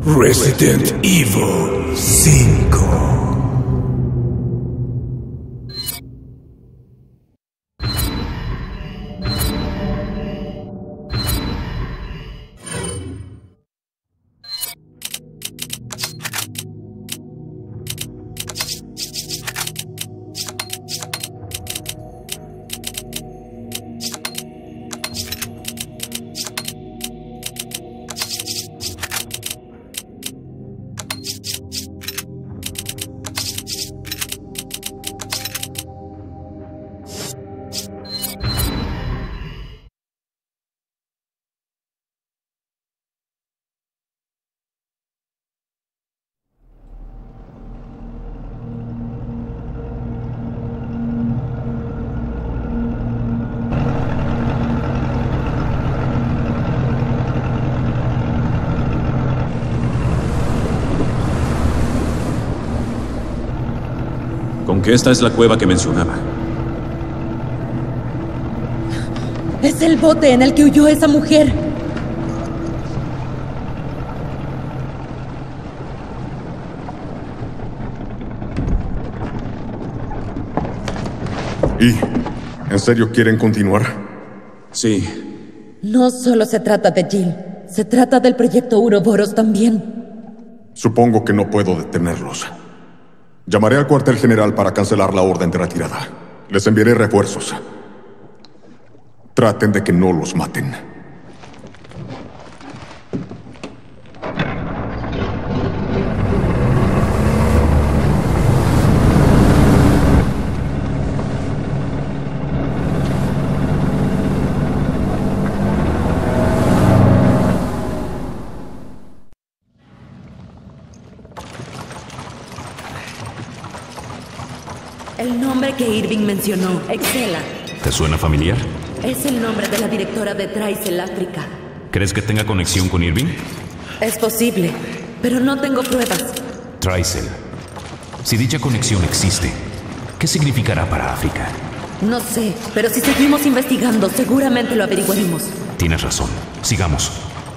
Resident Evil 5. Con que esta es la cueva que mencionaba. Es el bote en el que huyó esa mujer. ¿Y en serio quieren continuar? Sí. No solo se trata de Jill, se trata del proyecto Uroboros también. Supongo que no puedo detenerlos. Llamaré al cuartel general para cancelar la orden de retirada. Les enviaré refuerzos. Traten de que no los maten. El nombre que Irving mencionó, Excella, ¿Te suena familiar? es el nombre de la directora de Trycell África. ¿Crees que tenga conexión con Irving? Es posible, pero no tengo pruebas. Trycell. Si dicha conexión existe, ¿qué significará para África? No sé, pero si seguimos investigando, seguramente lo averiguaremos. Tienes razón. Sigamos.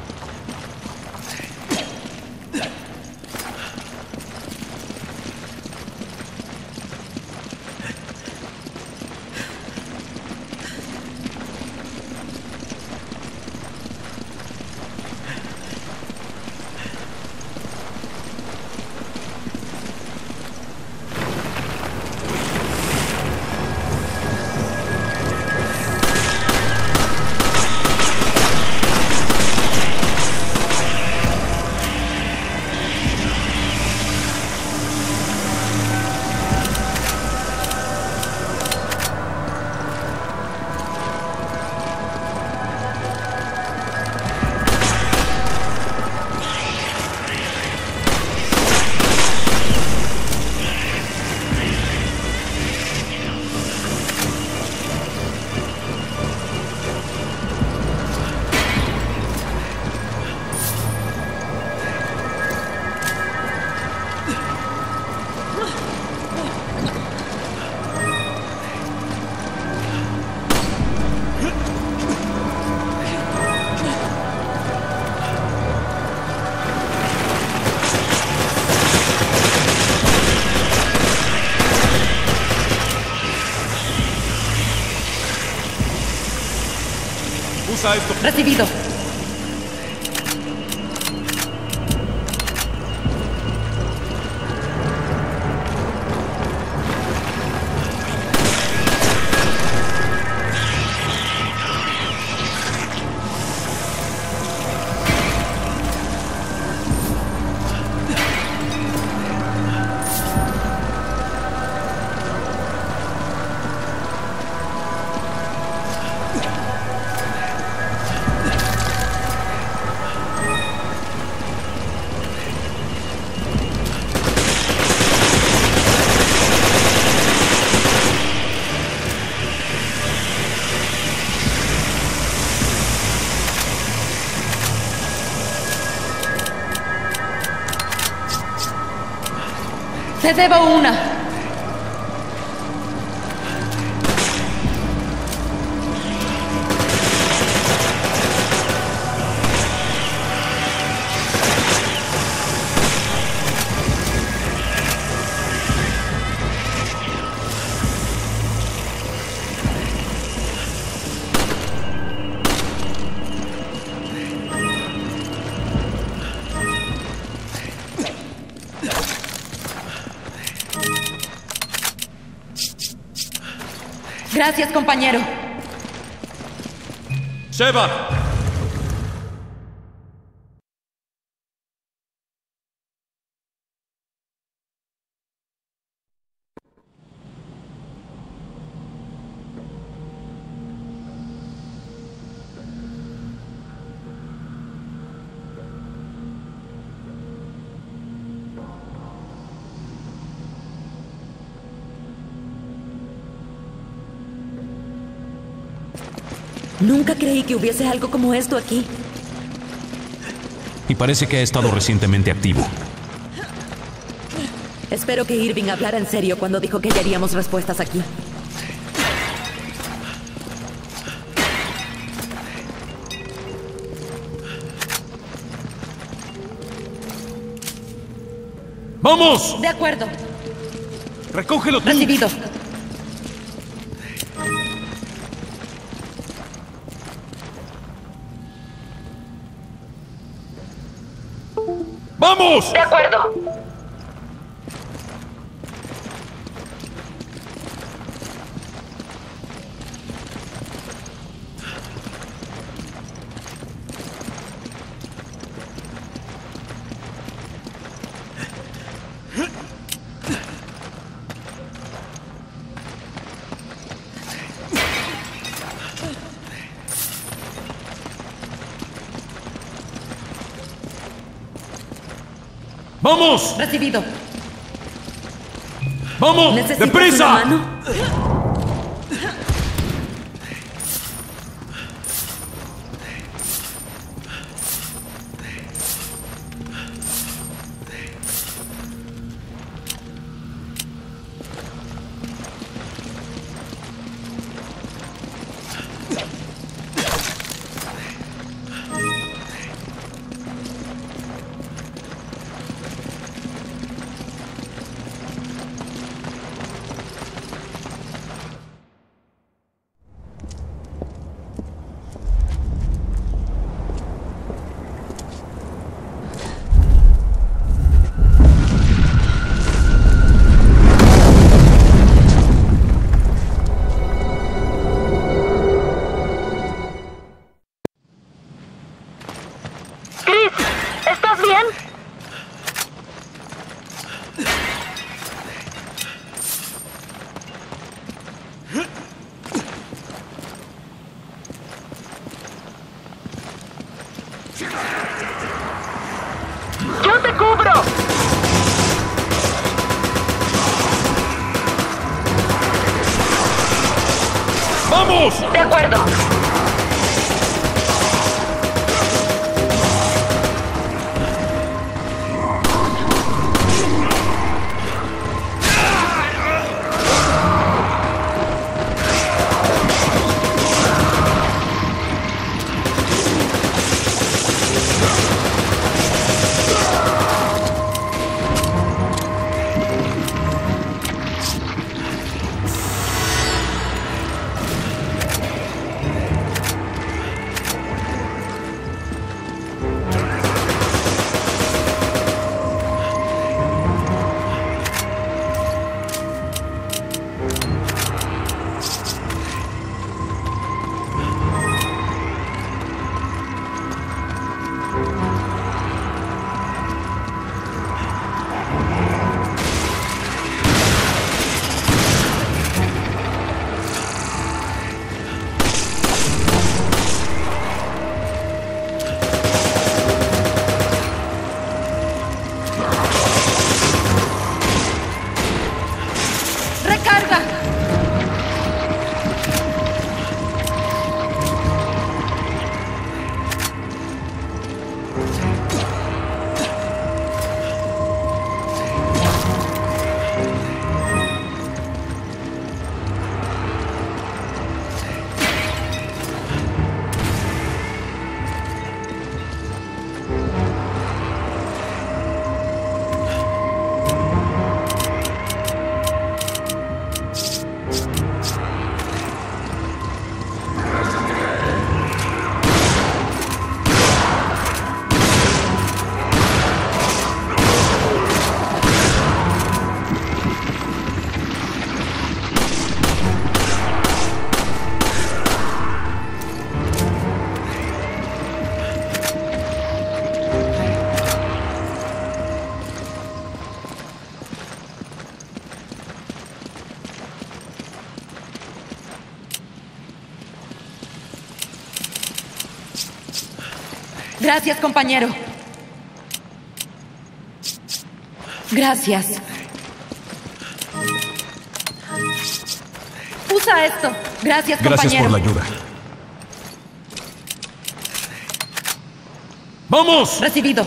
Usa esto. Recibido. Te debo una. Gracias, compañero. ¡Sheva! Nunca creí que hubiese algo como esto aquí. Y parece que ha estado recientemente activo. Espero que Irving hablara en serio cuando dijo que hallaríamos respuestas aquí. ¡Vamos! De acuerdo. ¡Recógelo tú! Recibido. ¡Vamos! De acuerdo. ¡Vamos! Recibido. ¡Vamos! ¿Necesitas ¡Deprisa! una mano? ¿Estás bien? ¡Yo te cubro! ¡Vamos! De acuerdo. ¡Recarga! Gracias, compañero. Gracias. Usa esto. Gracias, compañero. Gracias por la ayuda. ¡Vamos! Recibido.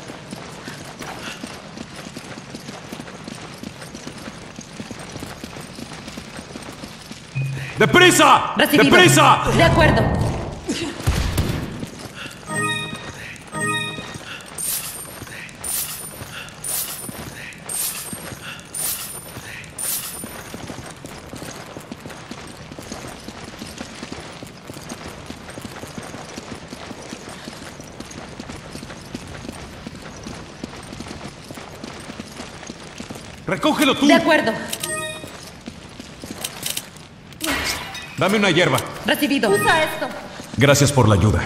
¡Deprisa! Recibido. ¡Deprisa! De acuerdo. ¡Recógelo tú! De acuerdo. Dame una hierba. Recibido. Usa esto. Gracias por la ayuda.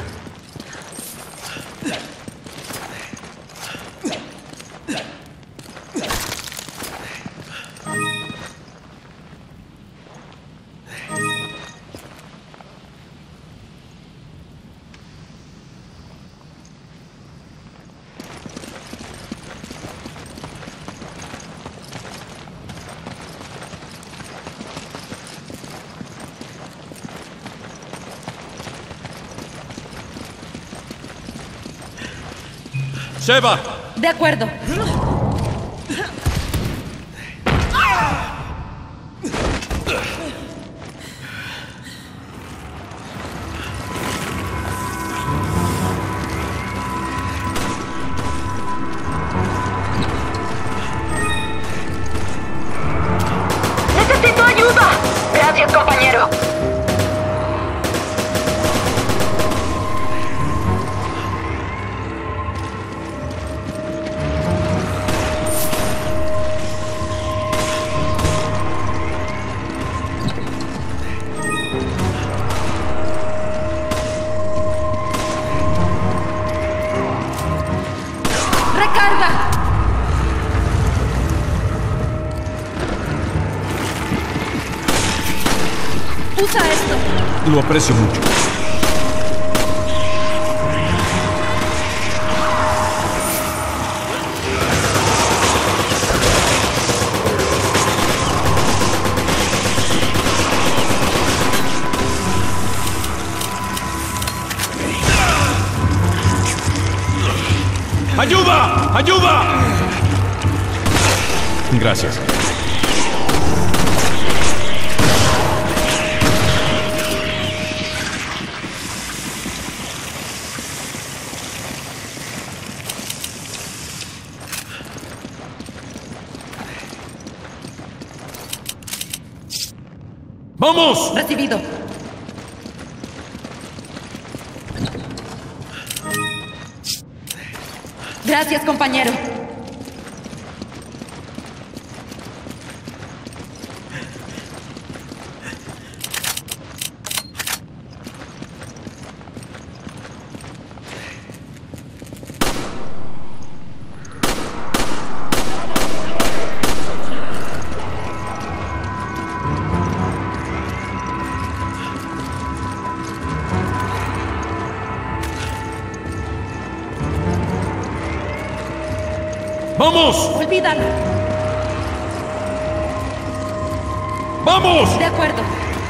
¡Sheva! De acuerdo. ¡Necesito ayuda! Gracias, compañero. ¡Recarga! Usa esto. Lo aprecio mucho. ¡Ayuda! ¡Ayuda! Gracias. ¡Vamos! Recibido. Gracias, compañero. ¡Vamos! Olvídalo. ¡Vamos! De acuerdo.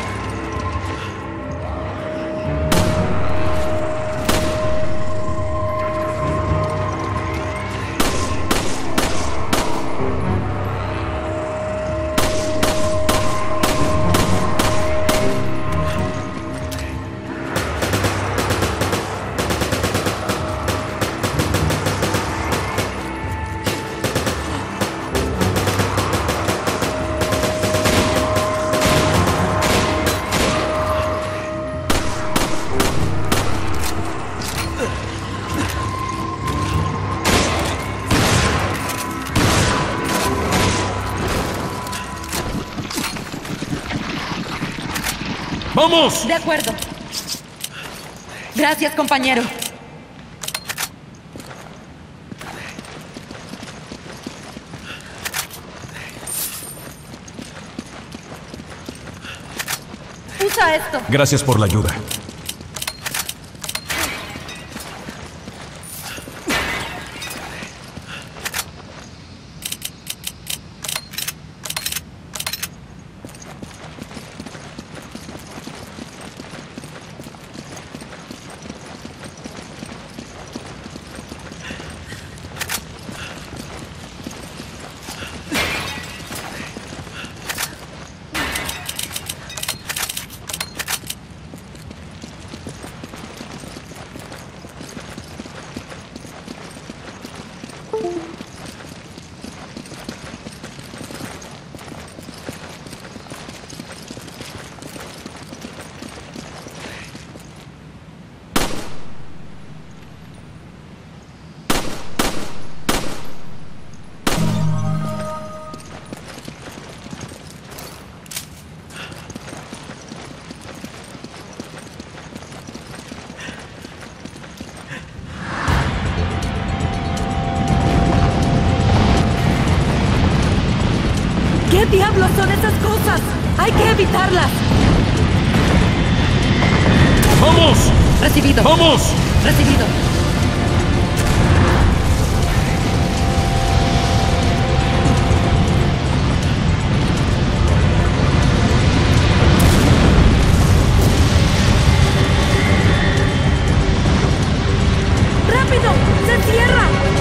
¡Vamos! De acuerdo. Gracias, compañero. Usa esto. Gracias por la ayuda. diablos son esas cosas? ¡Hay que evitarlas! ¡Vamos! Recibido. ¡Vamos! Recibido. ¡Rápido! ¡Se cierra!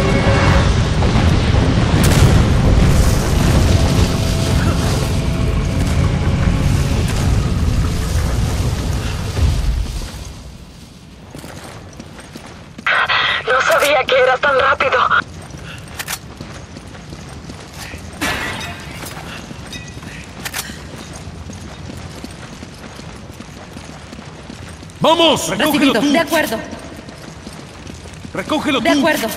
No sabía que era tan rápido. ¡Vamos! ¡Recógelo Recibido. tú! De acuerdo. ¡Recógelo De tú! acuerdo.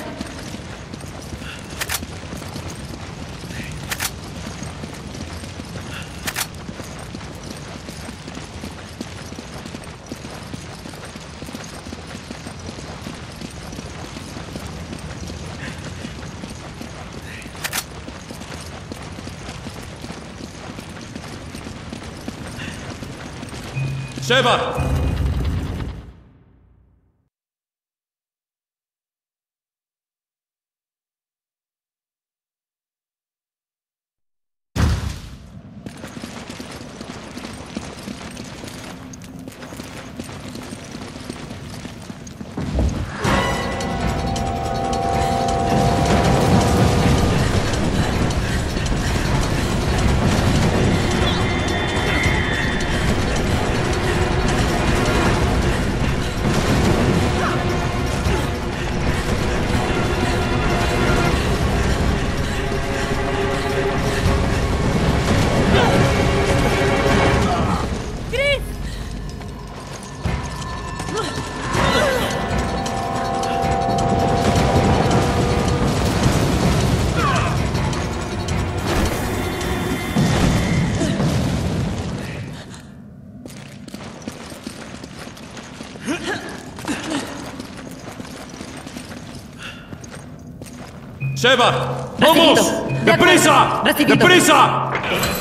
¡Sheva! ¡Sheva! ¡Vamos! Recibido. De ¡Deprisa! acuerdo. Recibido. ¡Deprisa!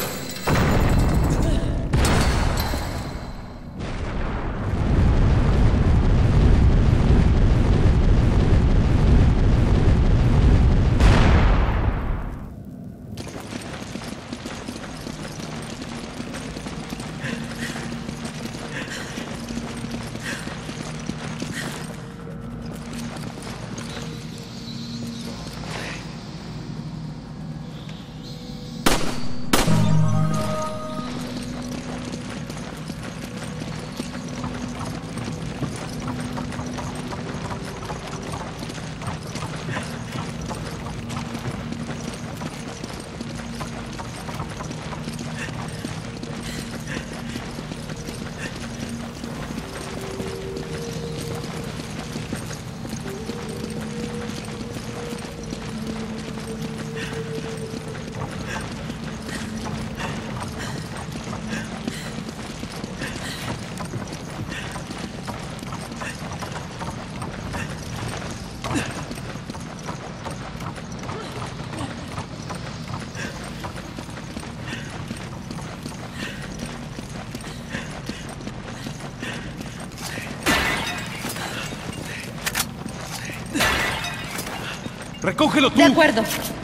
¡Recógelo tú! De acuerdo.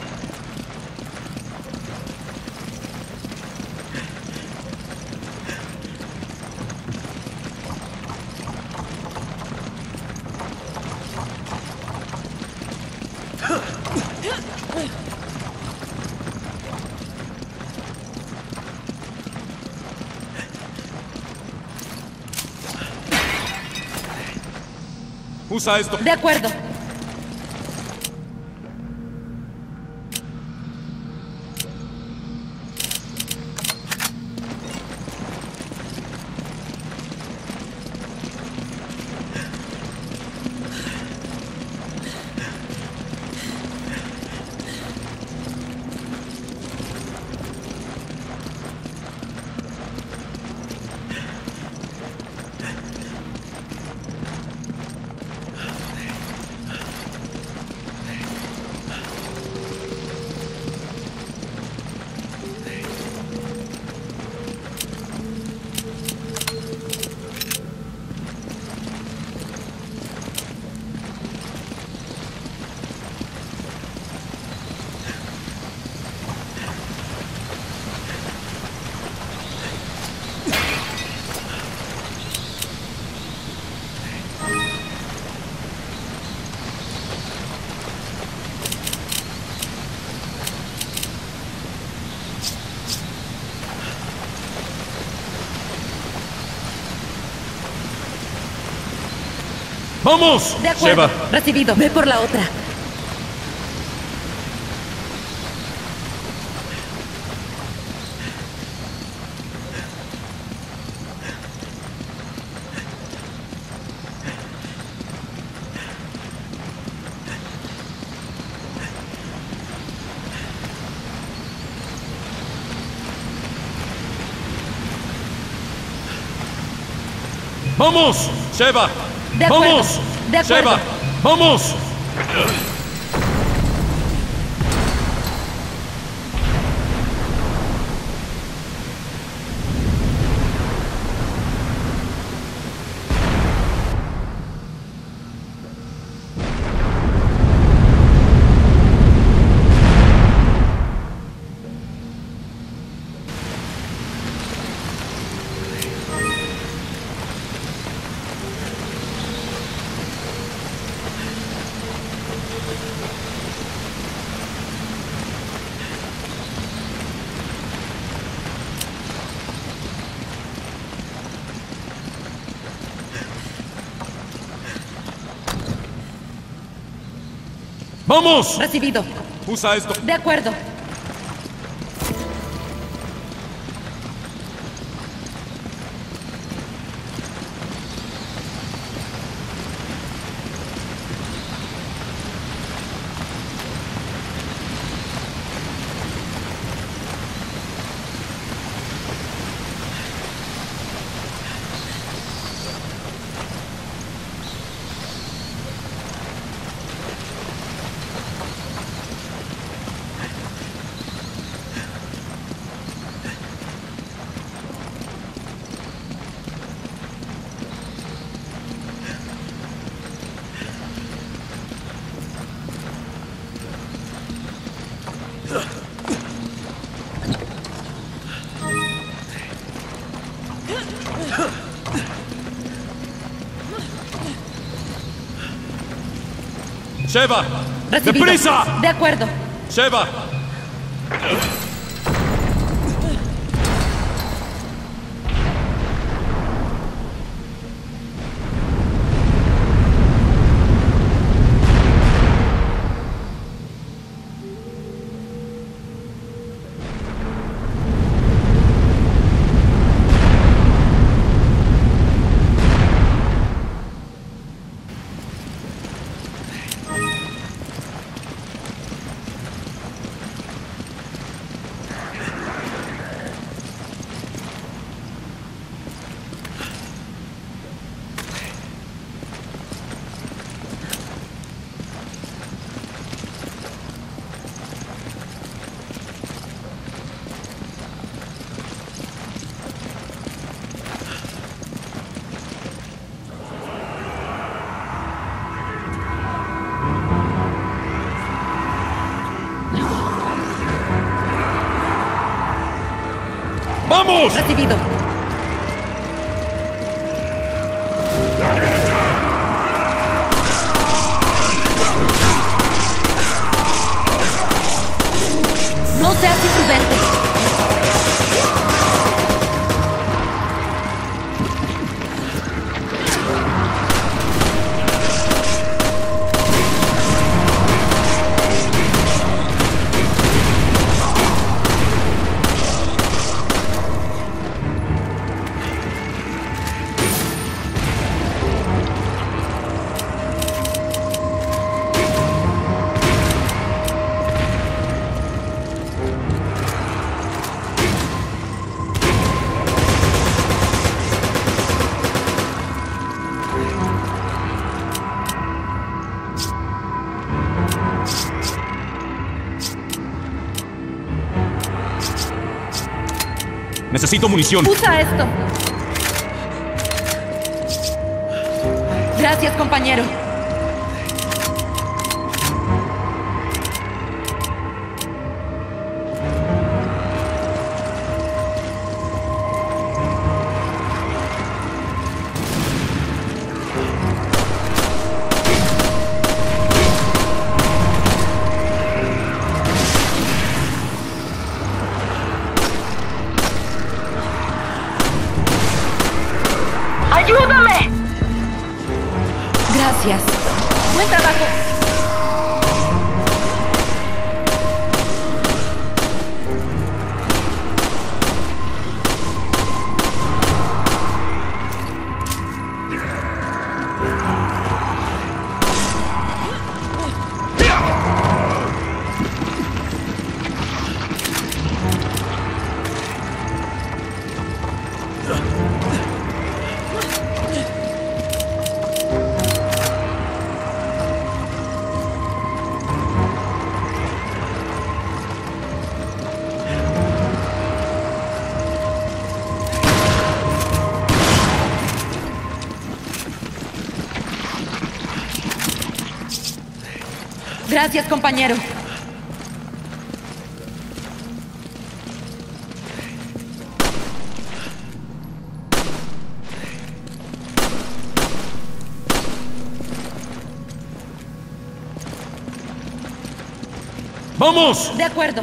Usa esto. De acuerdo. ¡Vamos! De acuerdo. Sheva, Recibido. Ve por la otra. ¡vamos! Sheva, De acuerdo. ¡vamos! De acuerdo. Sheva, ¡vamos! ¡Vamos! Recibido. Usa esto. De acuerdo. Sheva, Recibido. ¡deprisa! De acuerdo. Sheva, ¡vamos! Recibido. No seas imprudente. Necesito munición. Usa esto. Gracias, compañero. ¡Ayúdame! Gracias. Gracias, compañero. ¡Vamos! De acuerdo.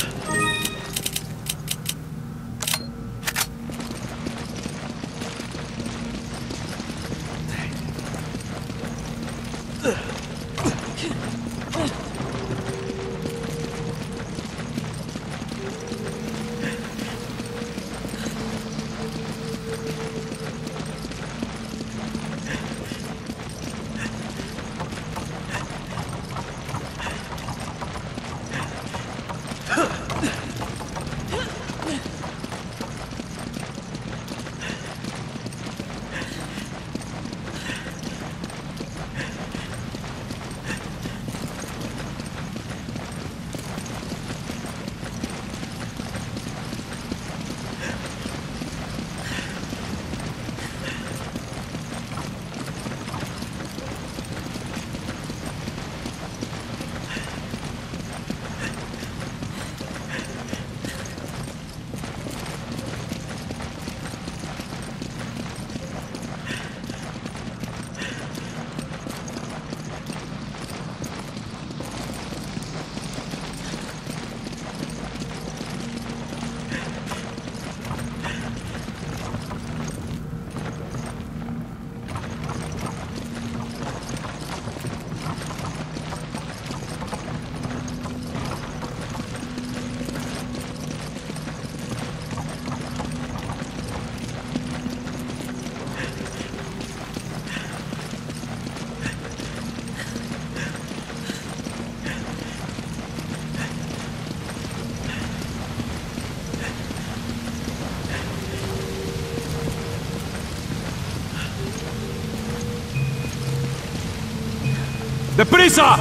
¡Deprisa!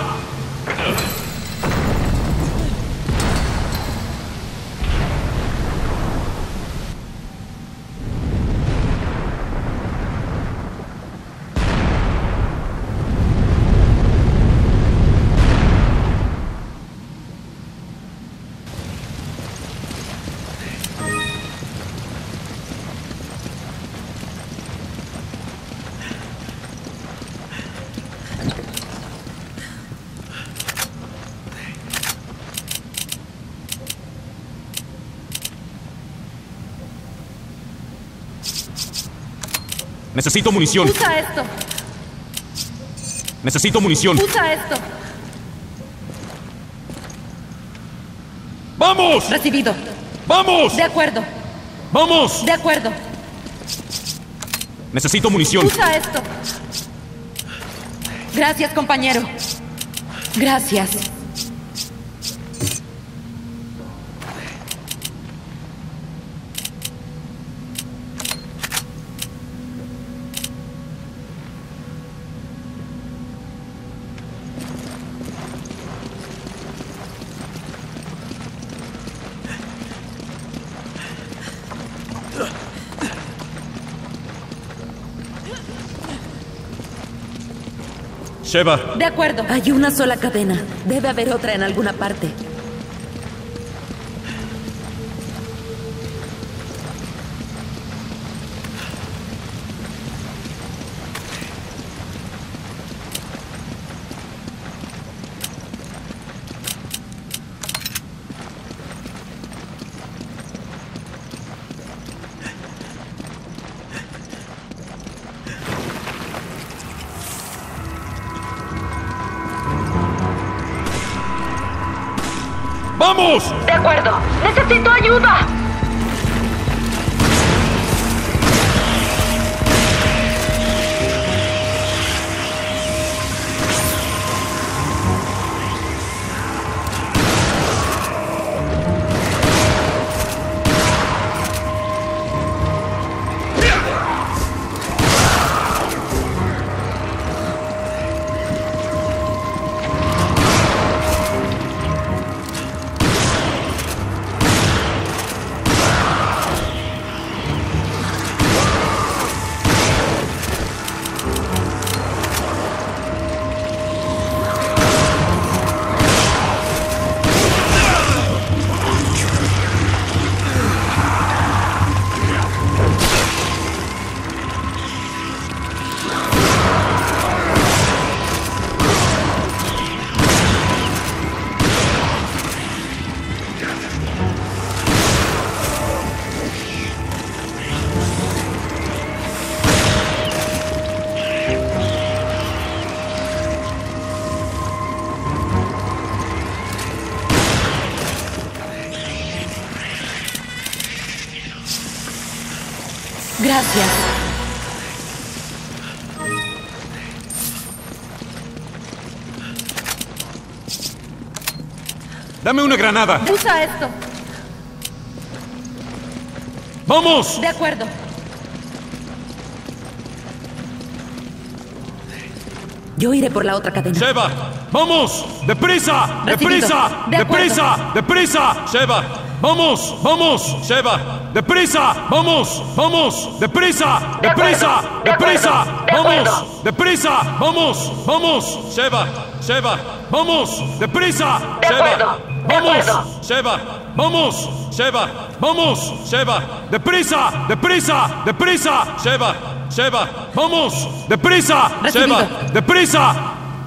Necesito munición. Usa esto. Necesito munición. Usa esto. ¡Vamos! Recibido. ¡Vamos! De acuerdo. ¡Vamos! De acuerdo. Necesito munición. Usa esto. Gracias, compañero. Gracias. Sheva, De acuerdo. Hay una sola cadena. Debe haber otra en alguna parte. ¡vamos! De acuerdo. Necesito ayuda. Gracias. Dame una granada. Usa esto. ¡Vamos! De acuerdo. Yo iré por la otra cadena. Sheva, ¡vamos! ¡Deprisa! Recibido. ¡Deprisa! De acuerdo. ¡Deprisa! ¡Deprisa! Sheva, ¡vamos! ¡Vamos! Sheva, ¡deprisa! ¡Vamos! ¡Vamos! ¡Deprisa! De ¡Deprisa! acuerdo, de ¡Deprisa! acuerdo, de ¡Vamos! acuerdo. ¡Deprisa! ¡Vamos! ¡Vamos! Sheva, Sheva, ¡vamos! ¡Deprisa! De Sheva, acuerdo, de ¡vamos! acuerdo. Sheva, ¡vamos! Sheva, ¡vamos! Sheva, ¡deprisa! ¡Deprisa! ¡Deprisa! Sheva, Sheva, ¡vamos! ¡Deprisa! Recibido. Sheva, ¡deprisa!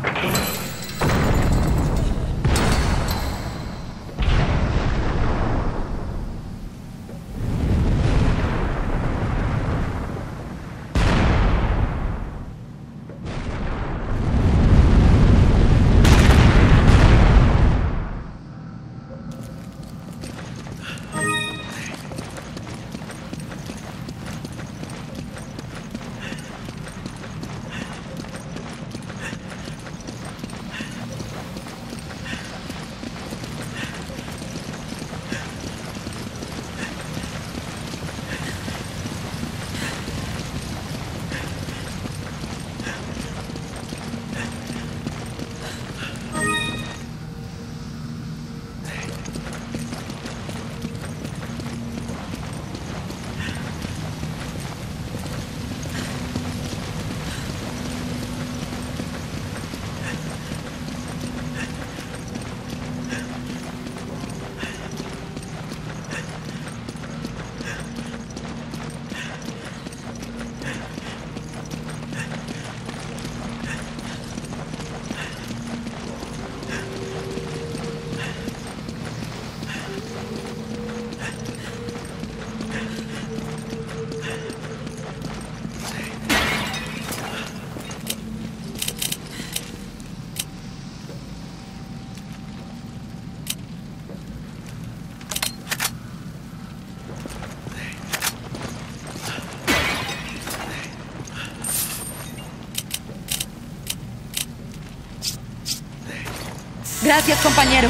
Gracias, compañero.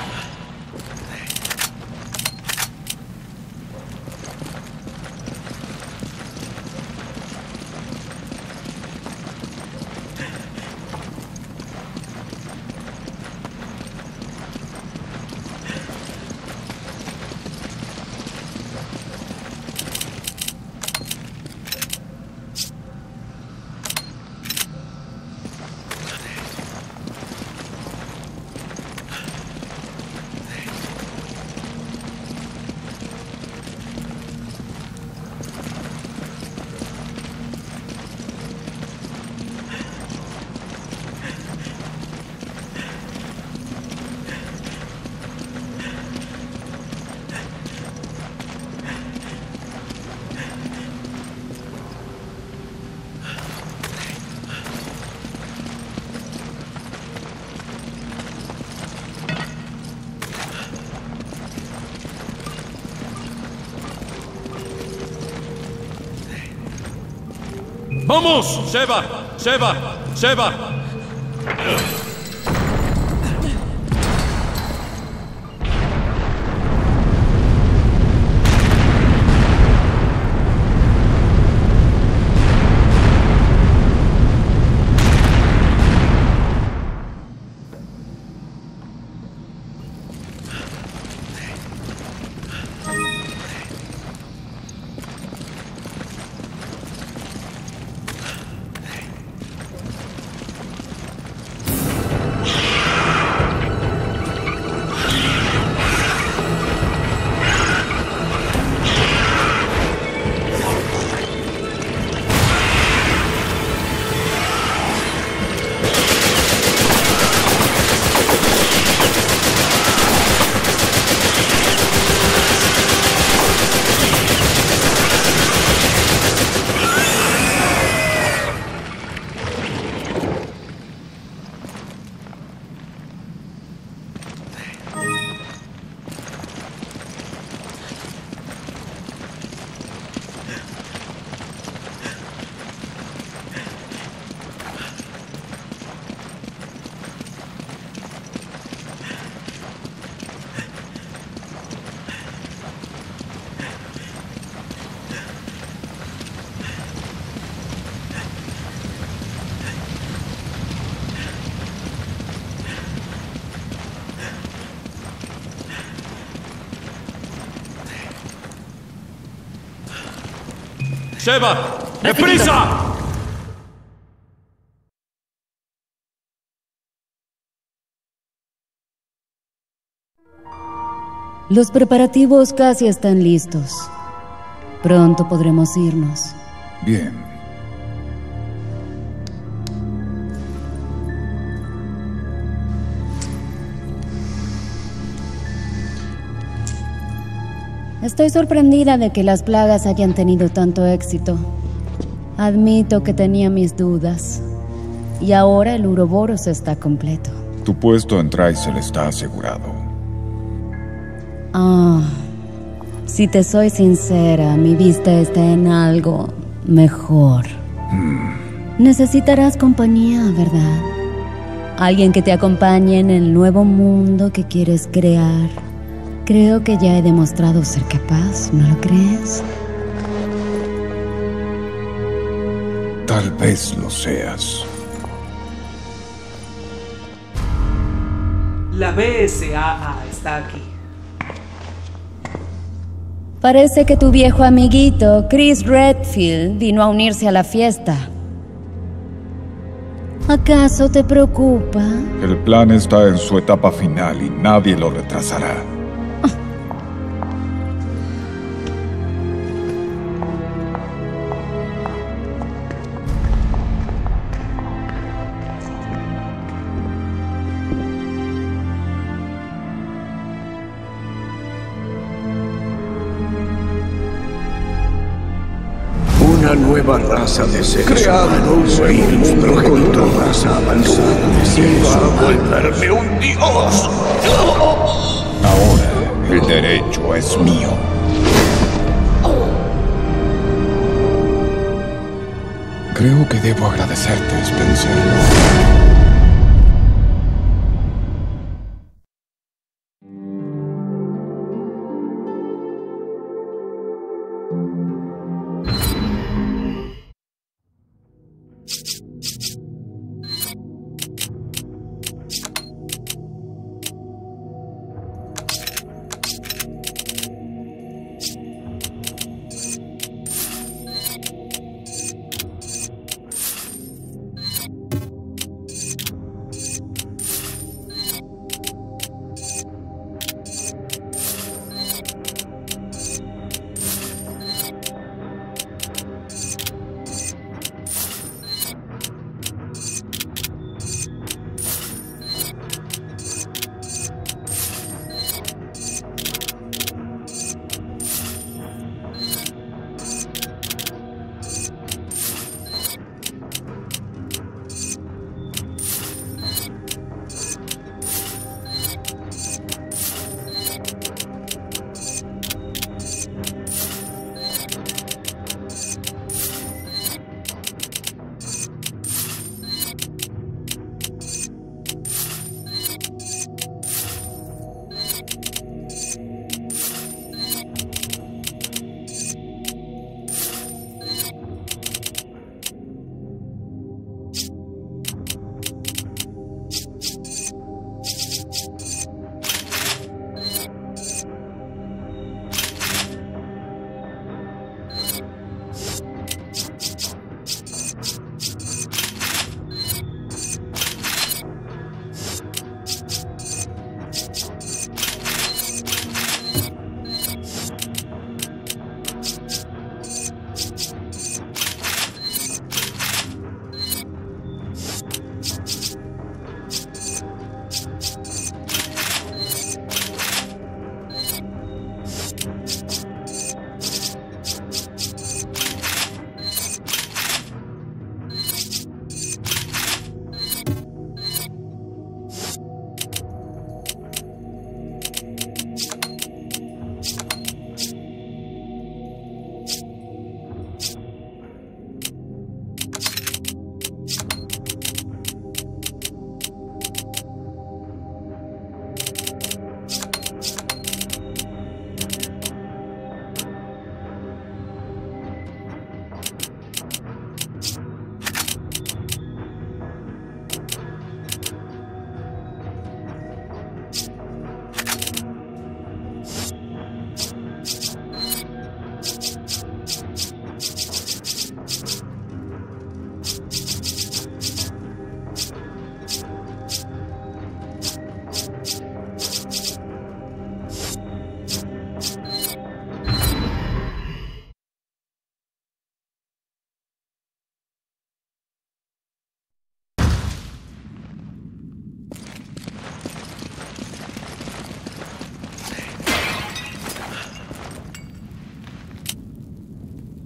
¡Vamos! ¡Sheva! ¡Sheva! ¡Sheva! Sheva, deprisa. Los preparativos casi están listos. Pronto podremos irnos. Bien. Estoy sorprendida de que las plagas hayan tenido tanto éxito. Admito que tenía mis dudas. Y ahora el Uroboros está completo. Tu puesto en Trycel está asegurado. Si te soy sincera, mi vista está en algo mejor. Necesitarás compañía, ¿verdad? Alguien que te acompañe en el nuevo mundo que quieres crear. Creo que ya he demostrado ser capaz, ¿no lo crees? Tal vez lo seas. La BSAA está aquí. Parece que tu viejo amiguito, Chris Redfield, vino a unirse a la fiesta. ¿Acaso te preocupa? El plan está en su etapa final y nadie lo retrasará. Una nueva raza de seres humanos, un con tu raza avanzada de seres humanos. ¡Va a volverme un dios! Ahora el derecho es mío. Creo que debo agradecerte, Spencer.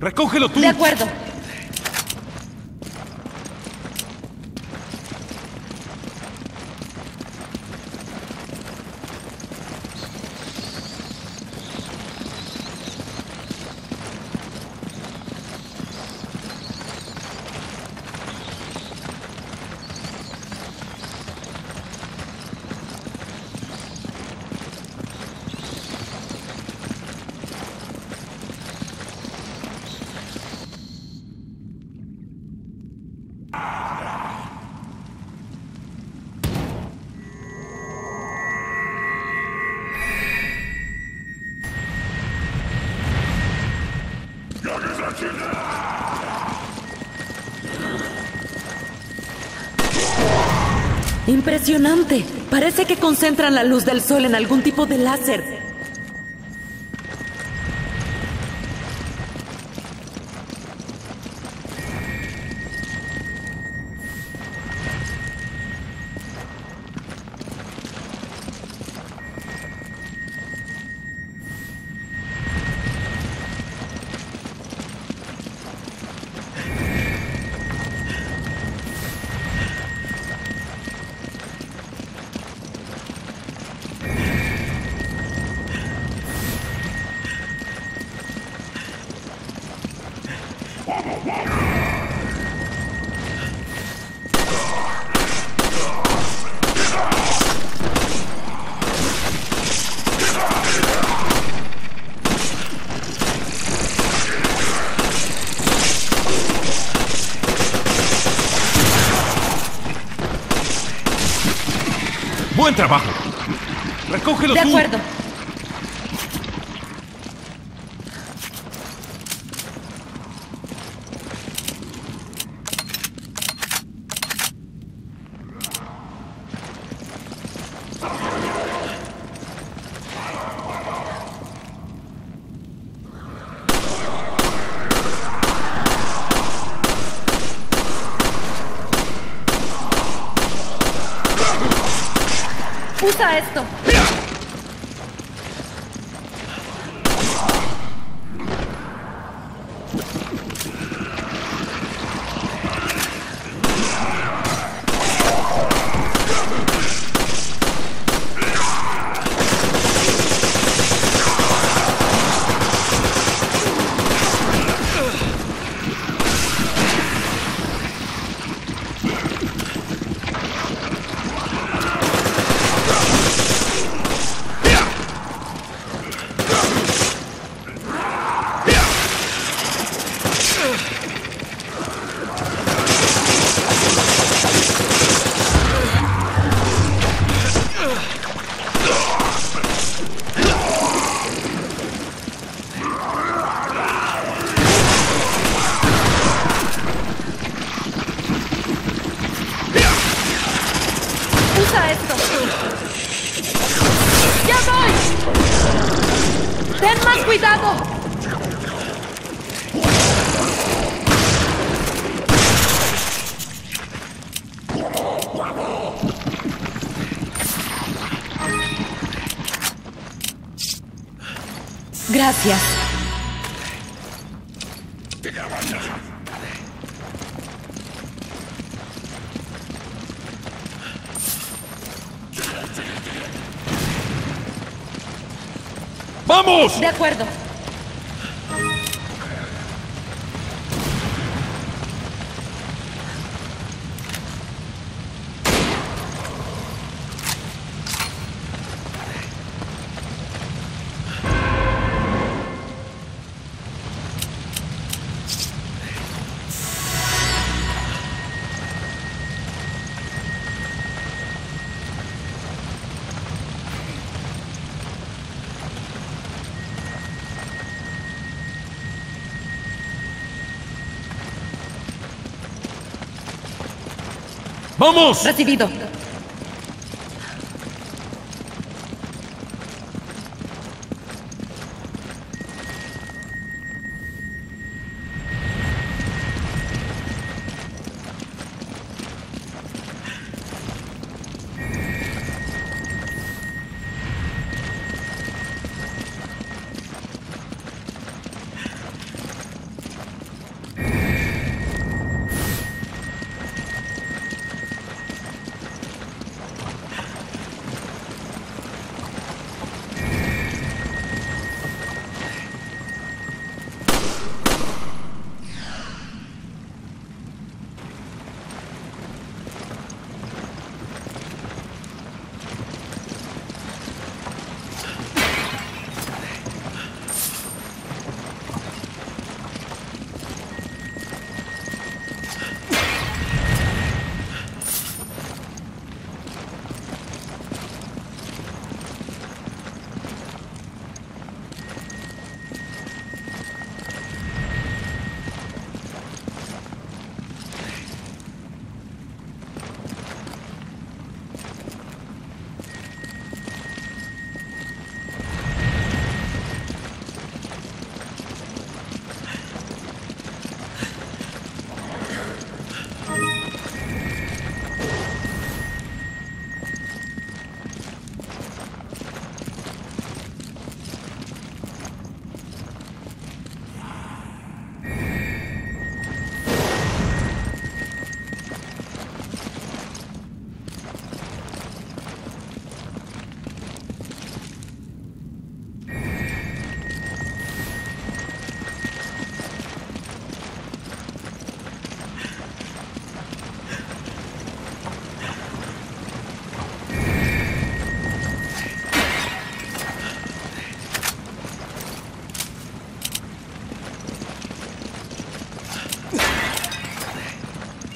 ¡Recógelo tú! De acuerdo. Impresionante. Parece que concentran la luz del sol en algún tipo de láser. ¡Buen trabajo! ¡Recógelo tú! De acuerdo. Usa esto. Usa esto. ¡Ya voy! ¡Ten más cuidado! Gracias. ¡Vamos! De acuerdo. ¡Vamos! Recibido.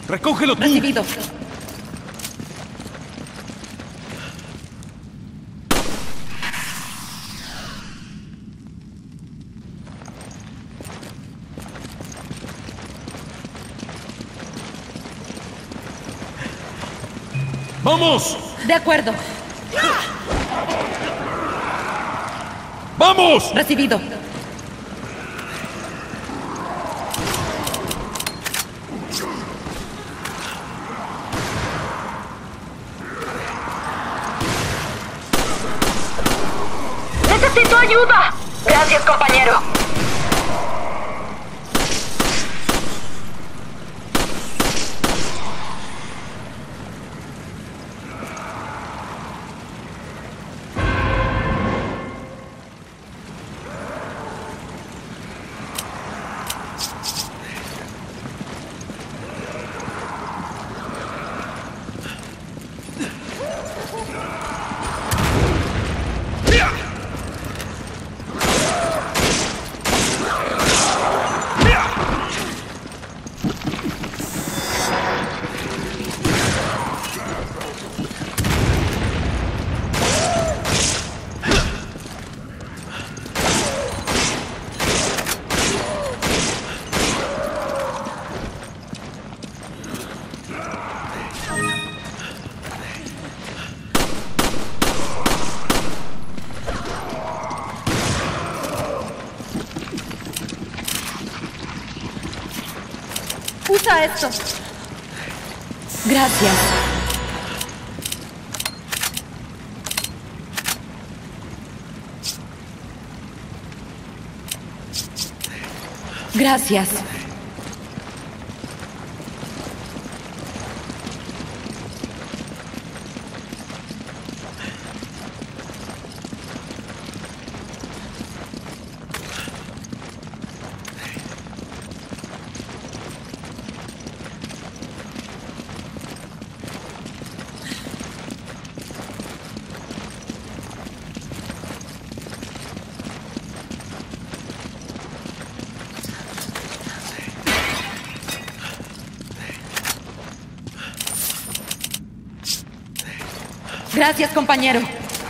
¡Recógelo tú! Recibido. ¡Vamos! De acuerdo. ¡Vamos! Recibido. ¡Necesito ayuda! Gracias, compañero. Usa esto. Gracias. Gracias. Gracias, compañero.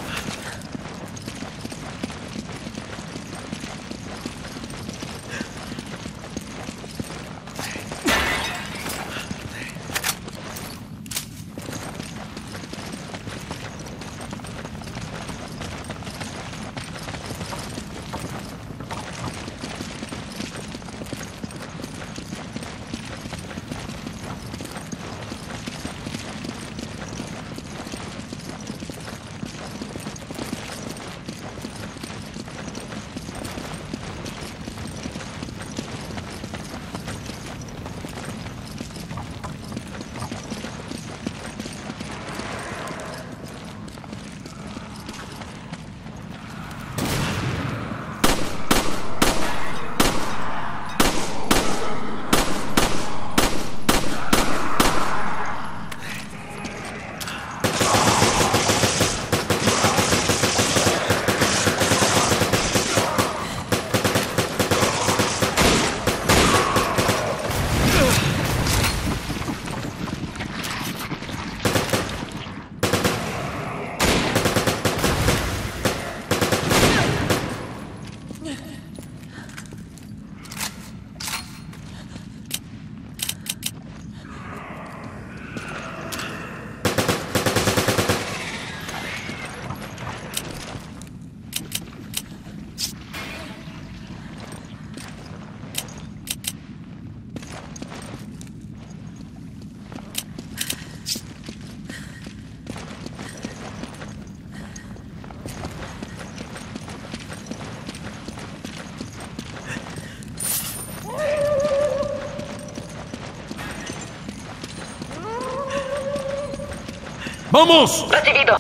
¡Vamos! Recibido.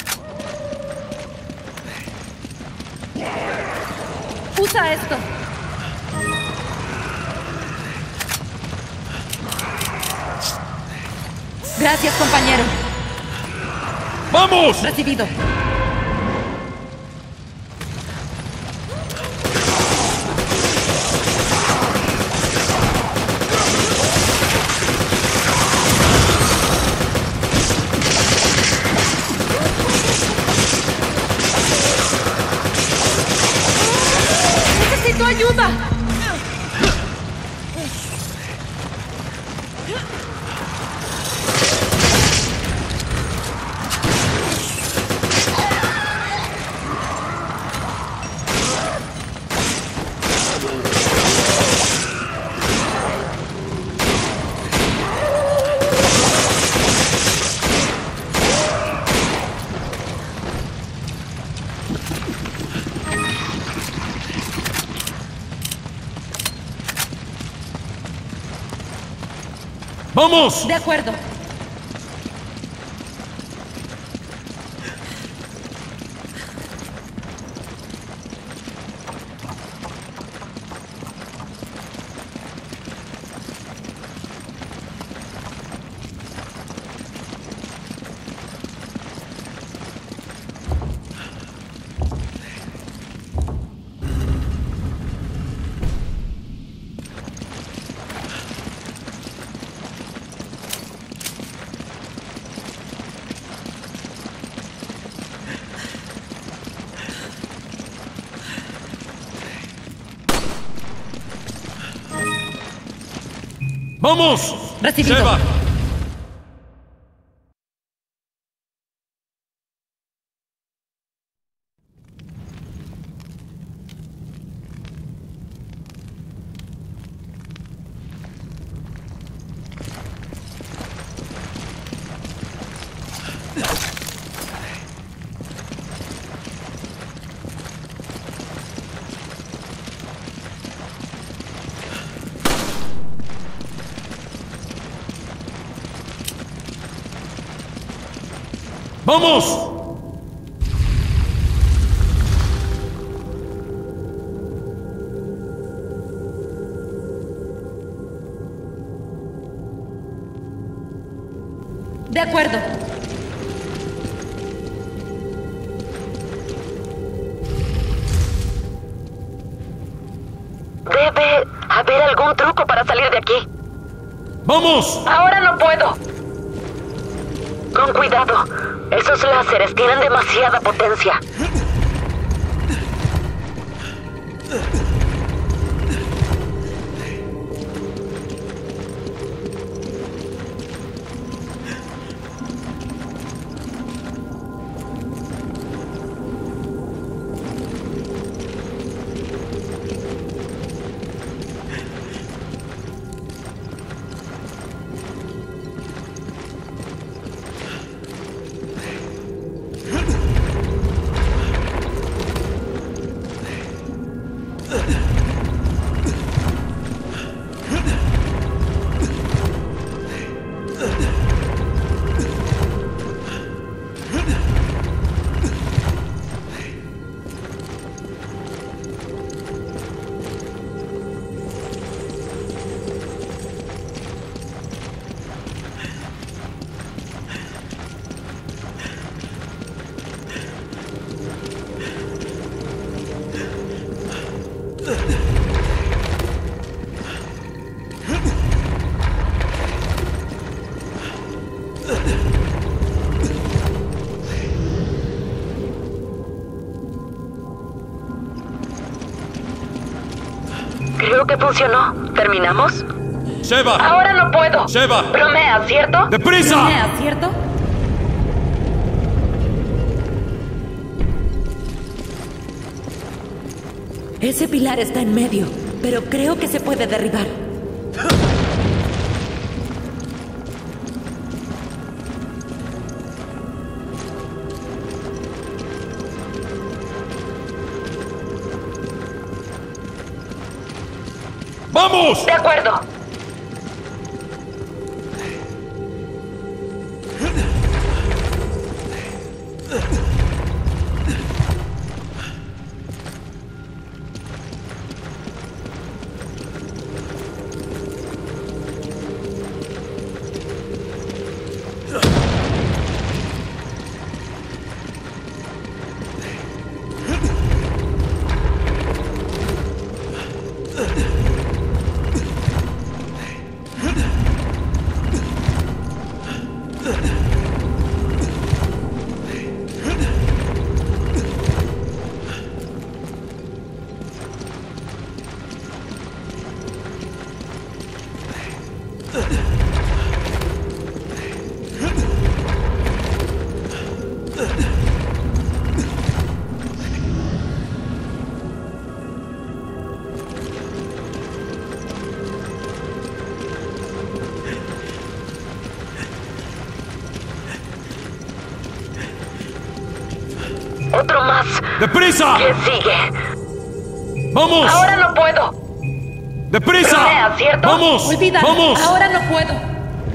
Usa esto. Gracias, compañero. ¡Vamos! Recibido. ¡Ayuda! ¡Vamos! De acuerdo. ¡Vamos! Recibido. Sheva. ¡Vamos! De acuerdo. Debe haber algún truco para salir de aquí. ¡Vamos! Ahora no puedo. Con cuidado. Esos láseres tienen demasiada potencia. Creo que funcionó. ¿Terminamos? ¡Sheva! Ahora no puedo. ¡Sheva! Bromea, ¿cierto? ¡Deprisa! ¿Bromea, cierto? Ese pilar está en medio, pero creo que se puede derribar. ¡Vamos! De acuerdo. Otro más. ¡Deprisa! ¿Quién sigue? ¡Vamos! Ahora no puedo. ¡Deprisa! Bromea, ¿cierto? ¡Vamos! Olvídalo. ¡Vamos! Ahora no puedo.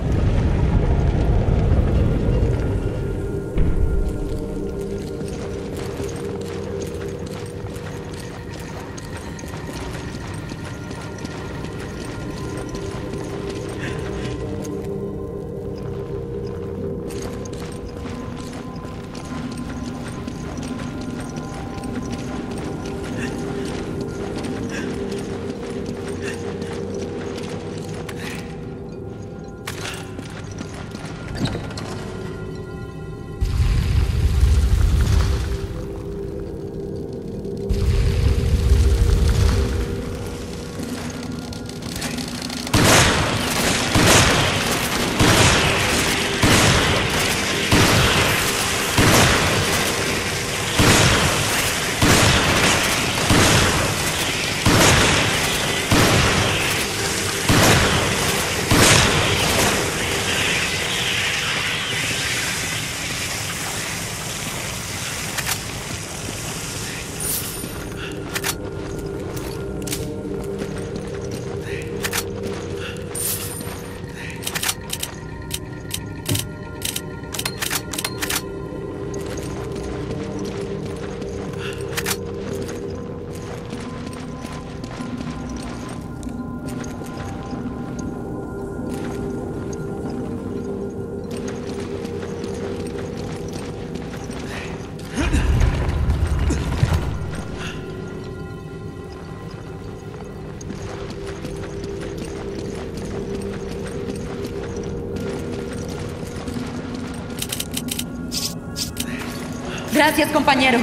Gracias, compañero.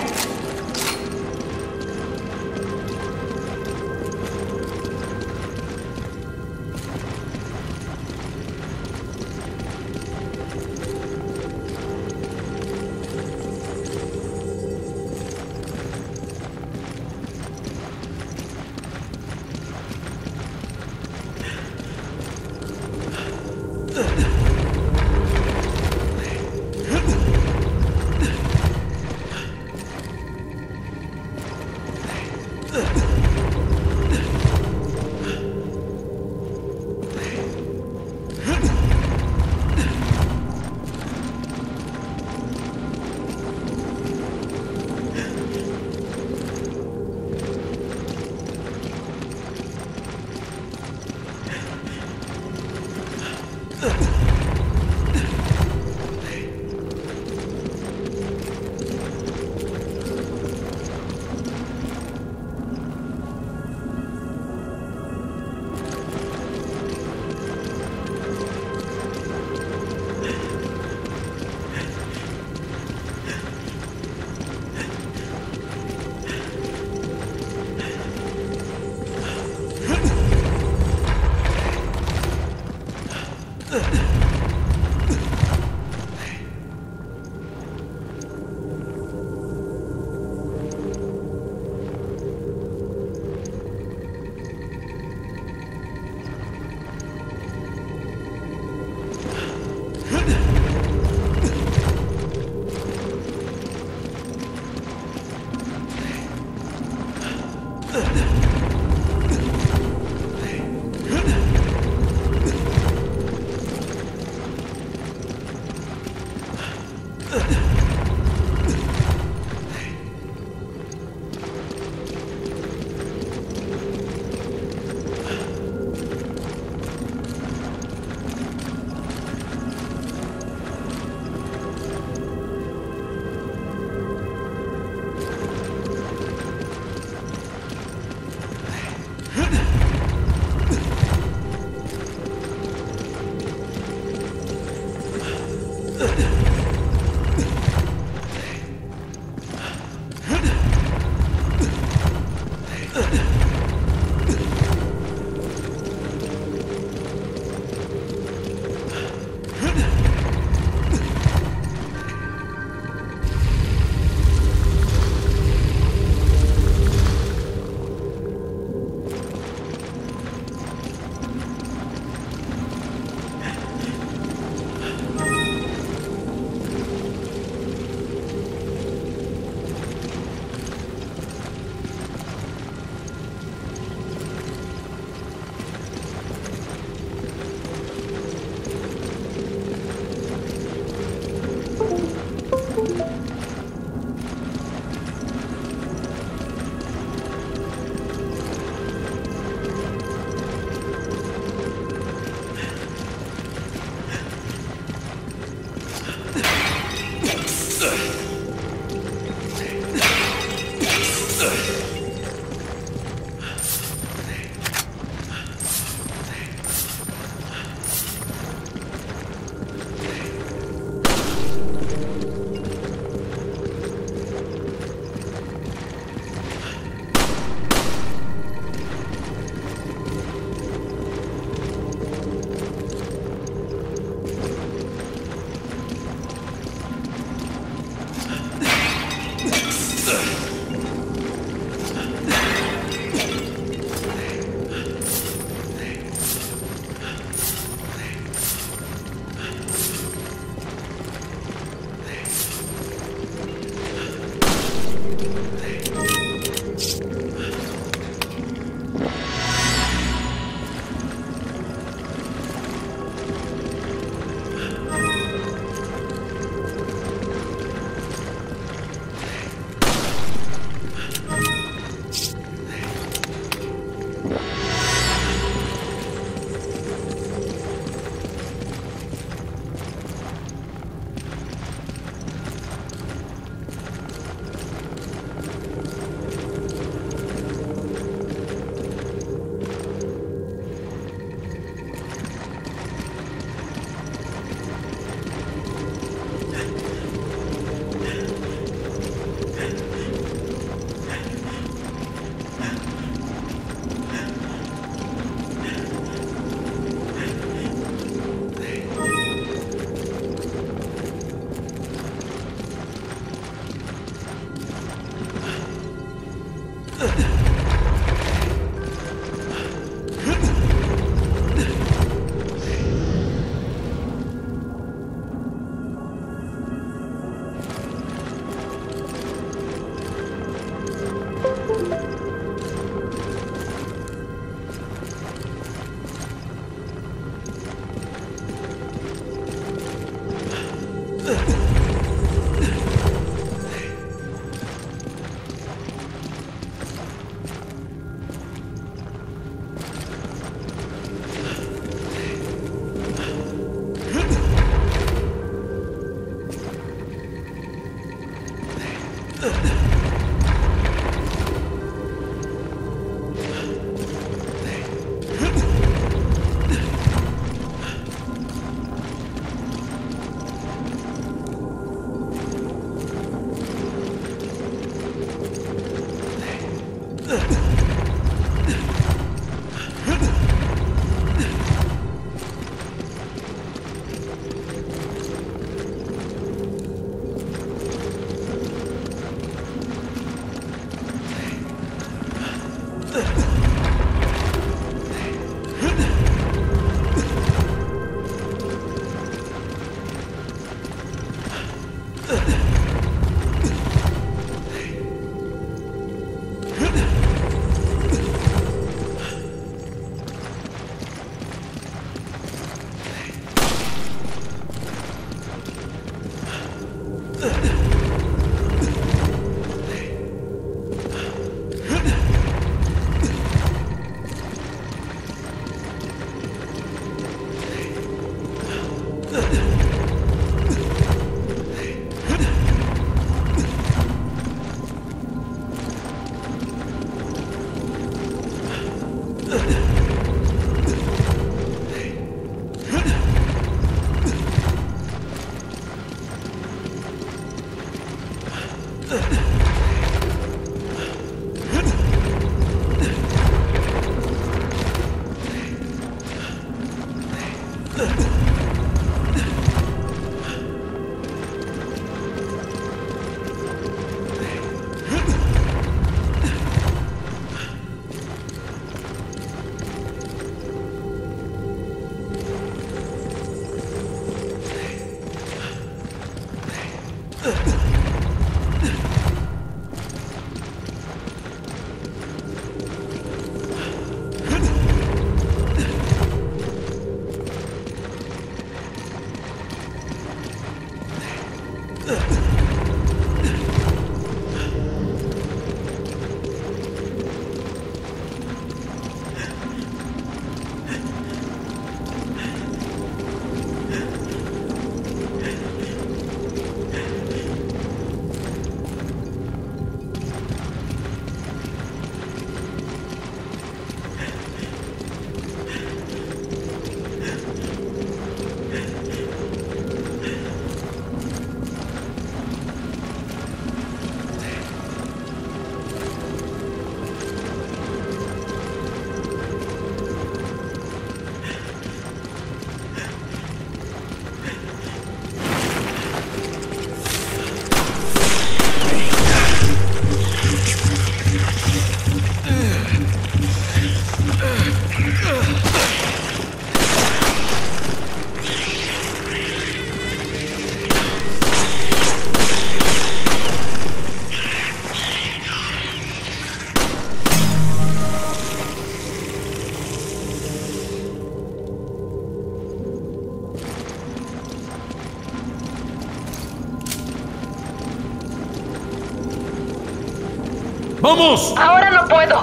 ¡Vamos! Ahora no puedo.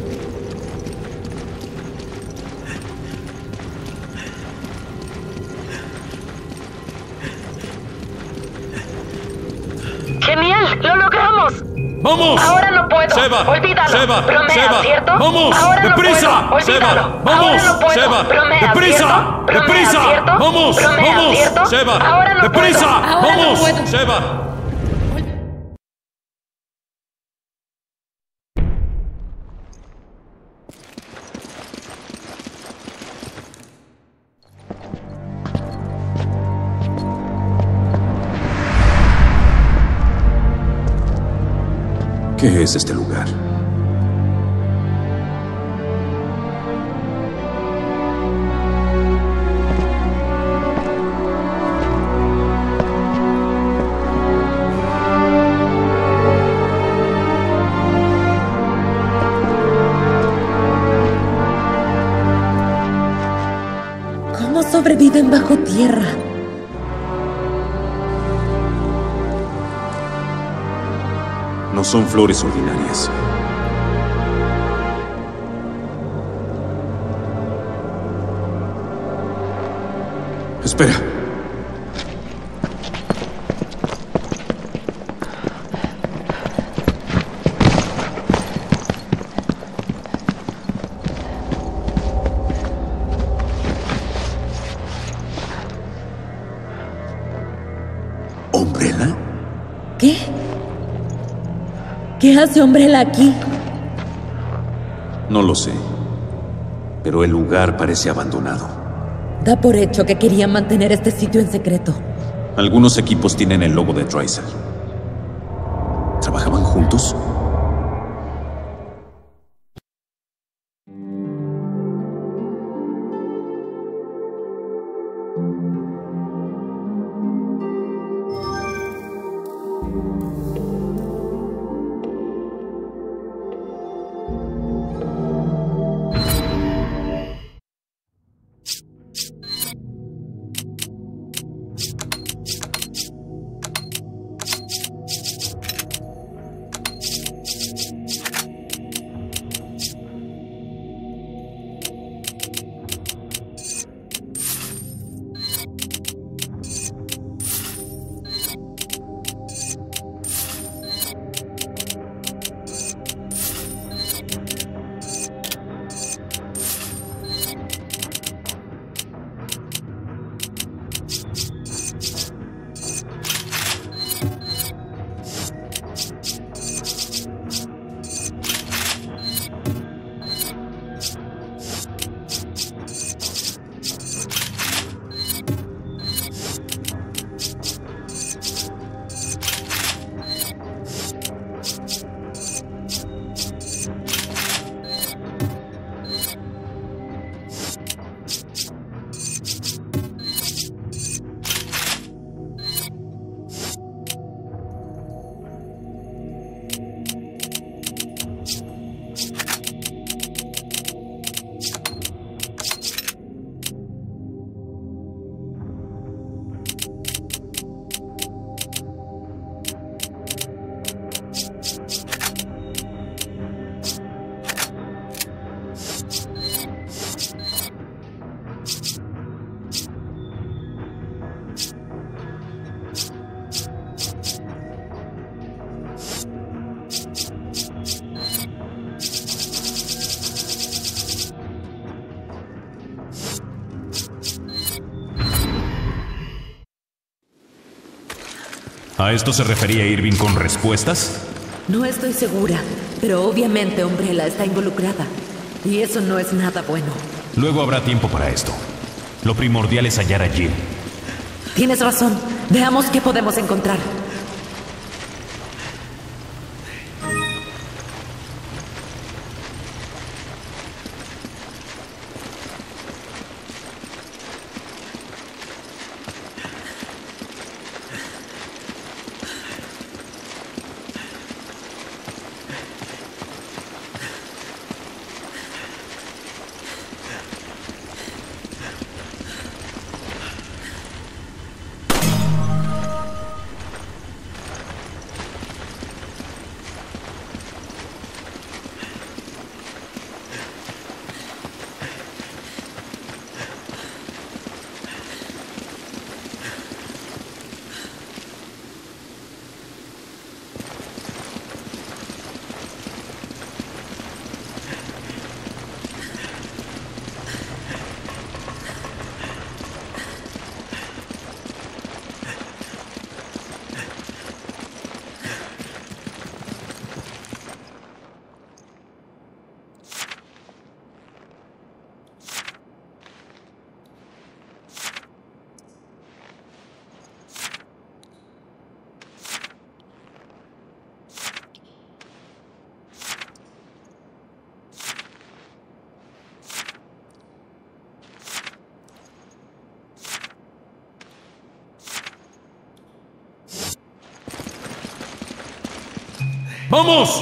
¡Genial! ¡Lo logramos! ¡Vamos! Ahora no puedo. Sheva, Olvídalo. Sheva, Bromea, Sheva. ¿cierto? ¡Vamos! Ahora ¡Deprisa! no puedo. Sheva, Olvídalo. ¡vamos! Ahora no puedo. Sheva, Bromea, ¡deprisa! ¿cierto? Bromea, ¡Deprisa! ¿cierto? ¡Vamos! Bromea, ¡Vamos! ¿cierto? Sheva, Ahora no ¡deprisa! puedo. Ahora no ¡Vamos! puedo. Sheva. ¿Qué es este lugar? sobreviven bajo tierra. No son flores ordinarias. Espera. ¿Umbrella? ¿Qué? ¿Qué hace Umbrella aquí? No lo sé. Pero el lugar parece abandonado. Da por hecho que querían mantener este sitio en secreto. Algunos equipos tienen el logo de Trisel. ¿Trabajaban juntos? ¿A esto se refería Irving con respuestas? No estoy segura, pero obviamente Umbrella está involucrada. Y eso no es nada bueno. Luego habrá tiempo para esto. Lo primordial es hallar a Jill. Tienes razón. Veamos qué podemos encontrar. ¡Vamos!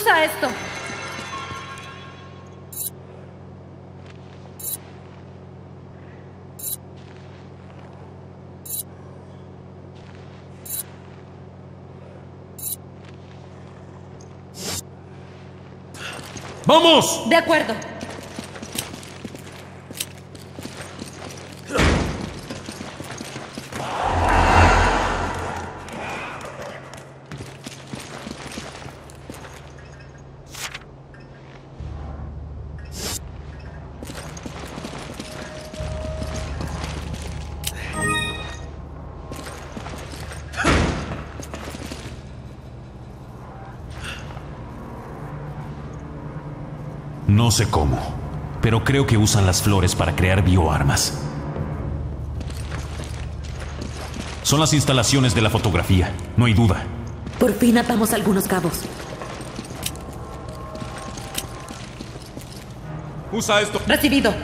Usa esto. ¡Vamos! De acuerdo. No sé cómo, pero creo que usan las flores para crear bioarmas. Son las instalaciones de la fotografía, no hay duda. Por fin atamos algunos cabos. Usa esto. Recibido.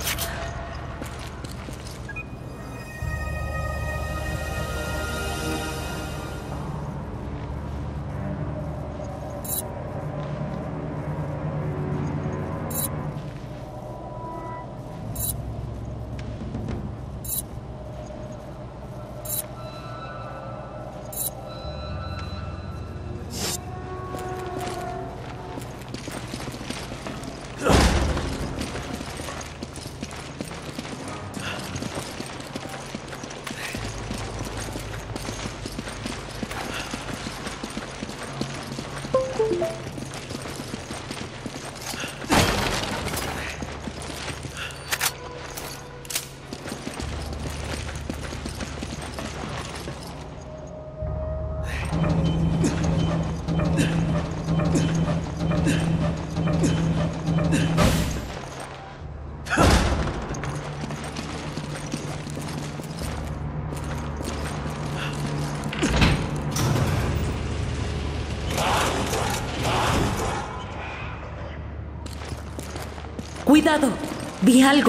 Cuidado, vi algo.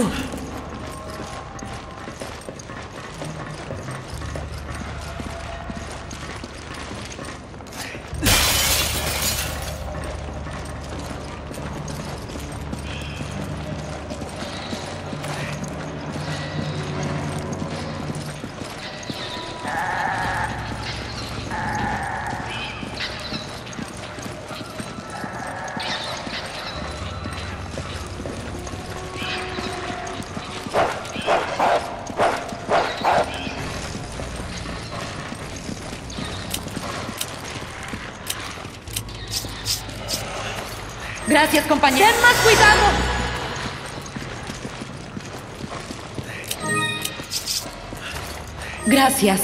Gracias, compañero. ¡Ten más cuidado! Gracias.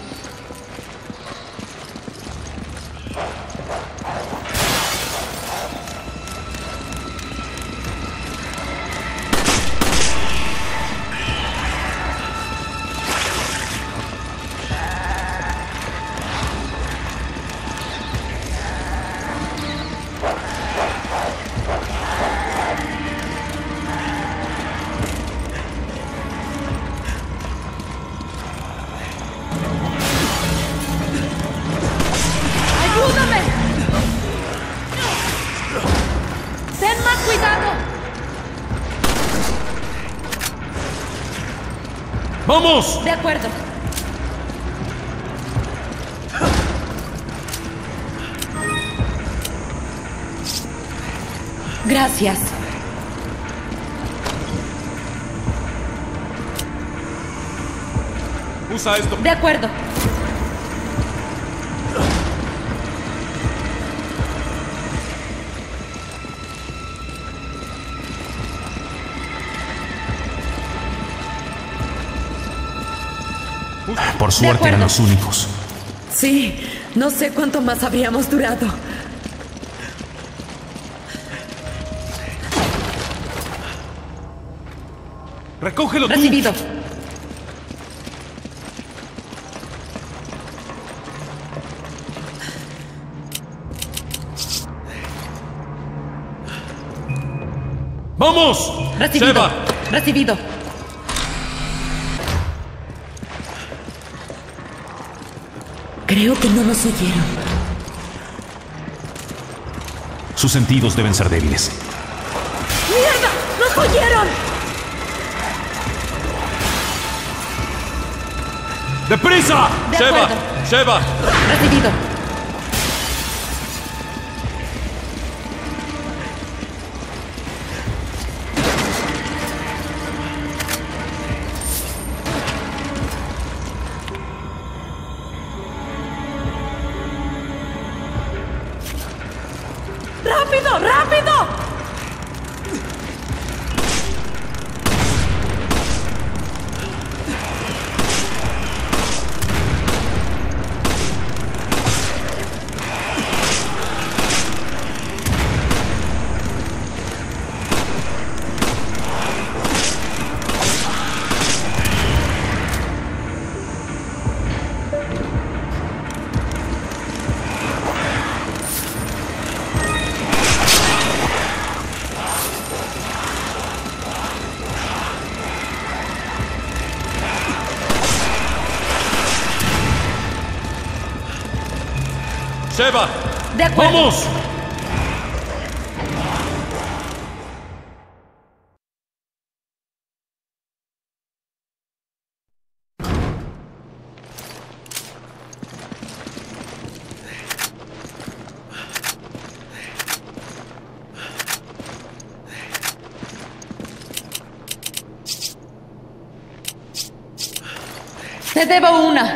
¡Vamos! De acuerdo. Gracias. Usa esto. De acuerdo. Por suerte eran los únicos. Sí, no sé cuánto más habríamos durado. ¡Recógelo tú! Recibido. ¡Vamos! Recibido. Sheva. Recibido. Creo que no nos oyeron. Sus sentidos deben ser débiles. ¡Mierda! ¡Nos oyeron! ¡Deprisa! De ¡Sheva! acuerdo. ¡Sheva! Recibido. ¡Rápido! ¡Rápido! ¡Sheva! De acuerdo. ¡Vamos! Te debo una.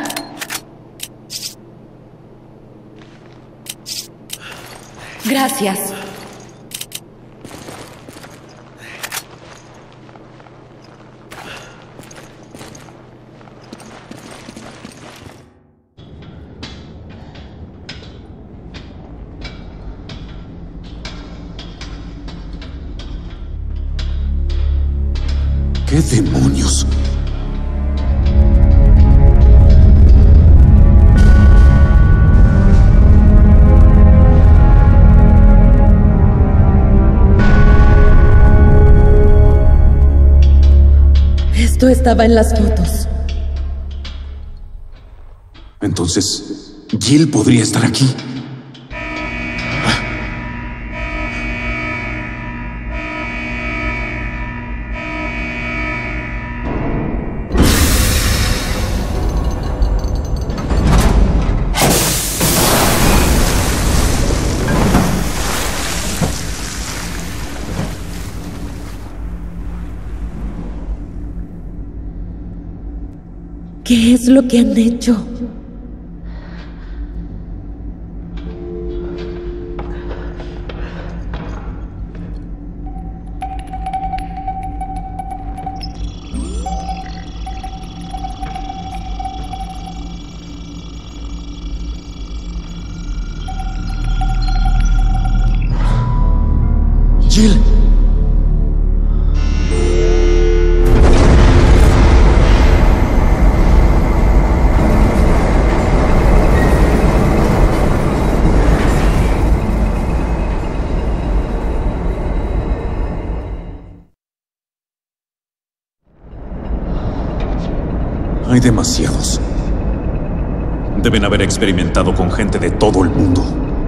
Gracias. ¿Qué demonios? Esto estaba en las fotos. Entonces, Jill podría estar aquí. ¿Qué es lo que han hecho? Jill. Hay demasiados. Deben haber experimentado con gente de todo el mundo.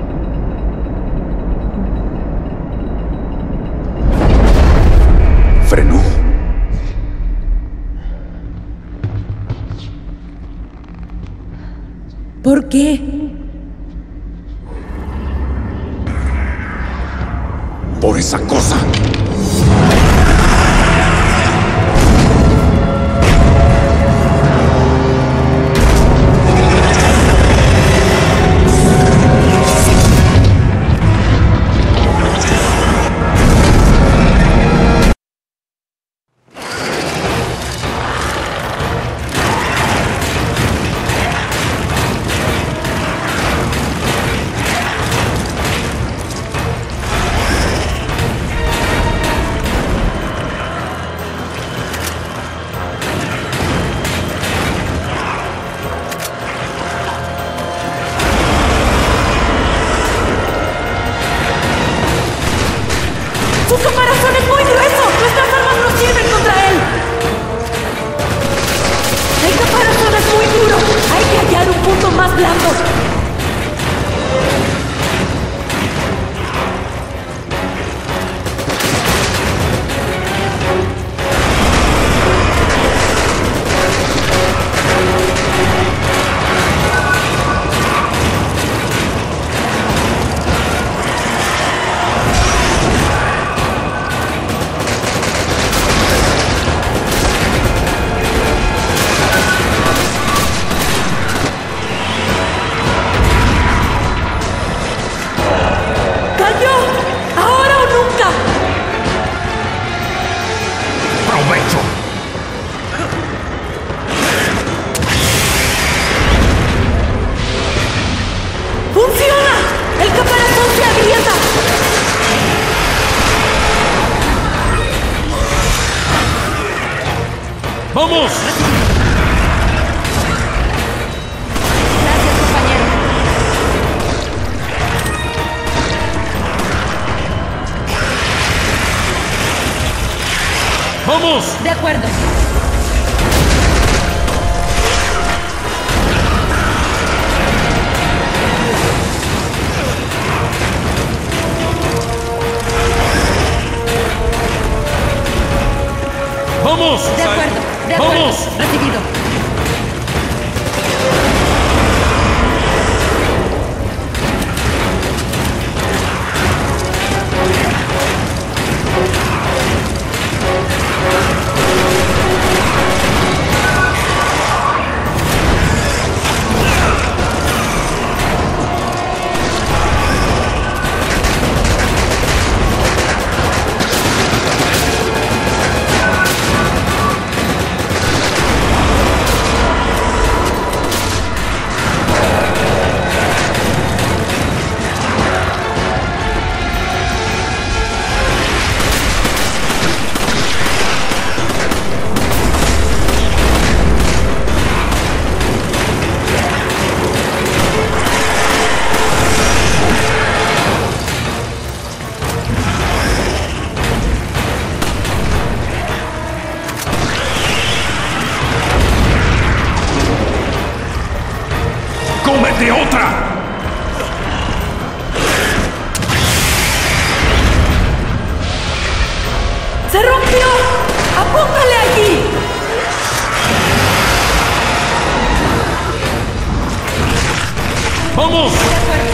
Frenó. ¿Por qué? Por esa cosa. ¡Su caparazón es muy grueso! ¡Nuestras armas no sirven contra él! ¡El caparazón es muy duro! ¡Hay que hallar un punto más blando! ¡Vamos! Gracias, compañero. ¡Vamos! De acuerdo. ¡Vamos! De acuerdo. De acuerdo. ¡Vamos! Recibido. ¡Cómete otra! ¡Se rompió! ¡Apúntale allí! ¡Vamos! De acuerdo.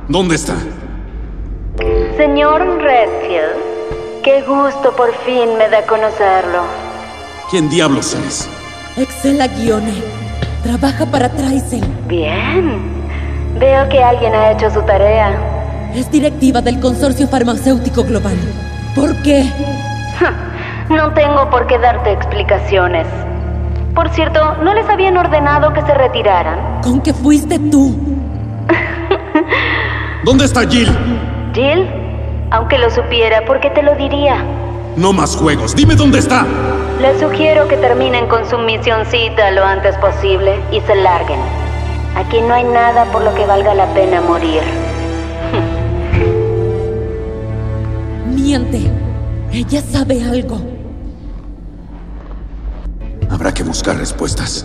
¿Dónde está? Señor Redfield, qué gusto por fin me da conocerlo. ¿Quién diablos eres? Excella Guione. Trabaja para Trycel. Bien. Veo que alguien ha hecho su tarea. Es directiva del Consorcio Farmacéutico Global. ¿Por qué? No tengo por qué darte explicaciones. Por cierto, ¿no les habían ordenado que se retiraran? ¿Con qué fuiste tú? ¿Dónde está Jill? ¿Jill? Aunque lo supiera, ¿por qué te lo diría? No más juegos. Dime dónde está. Les sugiero que terminen con su misioncita lo antes posible y se larguen. Aquí no hay nada por lo que valga la pena morir. Miente. Ella sabe algo. Habrá que buscar respuestas.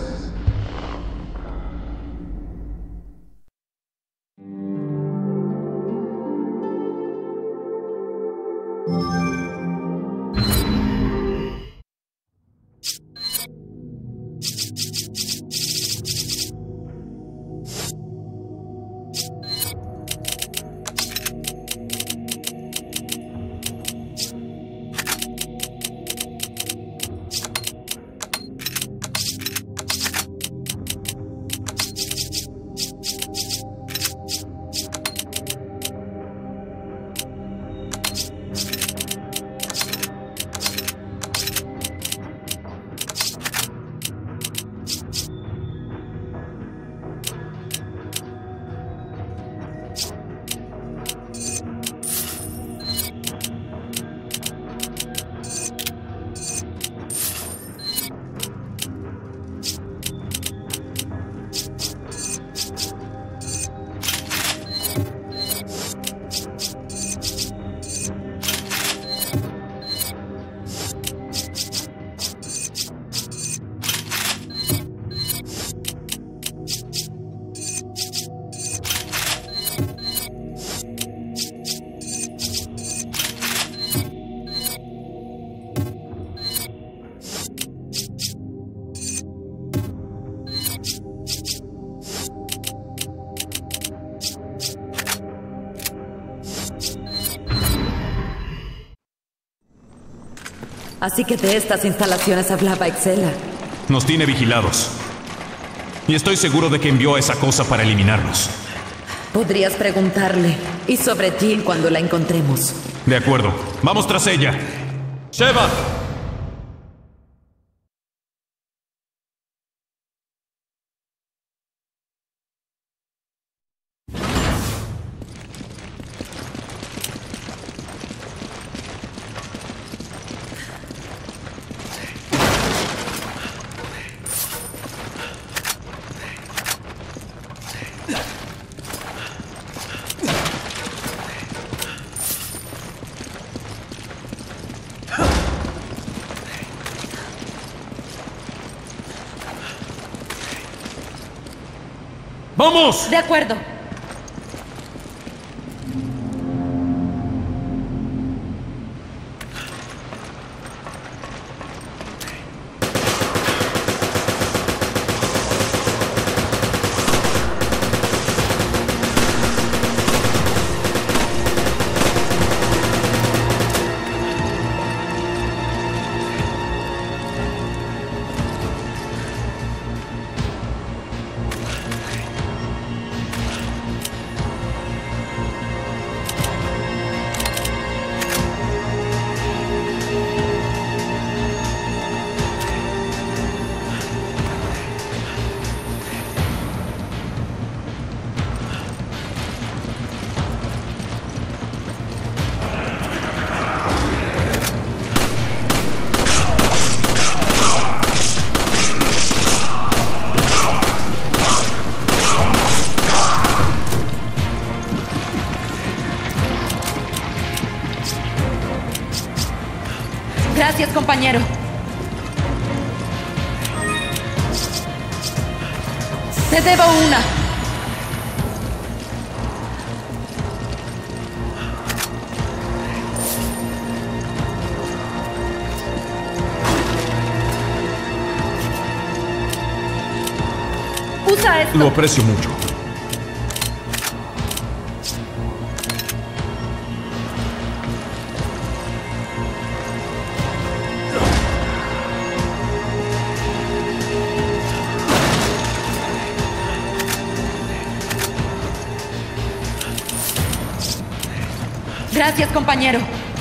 Así que de estas instalaciones hablaba Excella. Nos tiene vigilados. Y estoy seguro de que envió a esa cosa para eliminarnos. Podrías preguntarle. Y sobre Jill cuando la encontremos. De acuerdo. Vamos tras ella. ¡Sheva! ¡Vamos! De acuerdo. Gracias, compañero. Te debo una. Usa esto. Lo aprecio mucho. Gracias, compañero.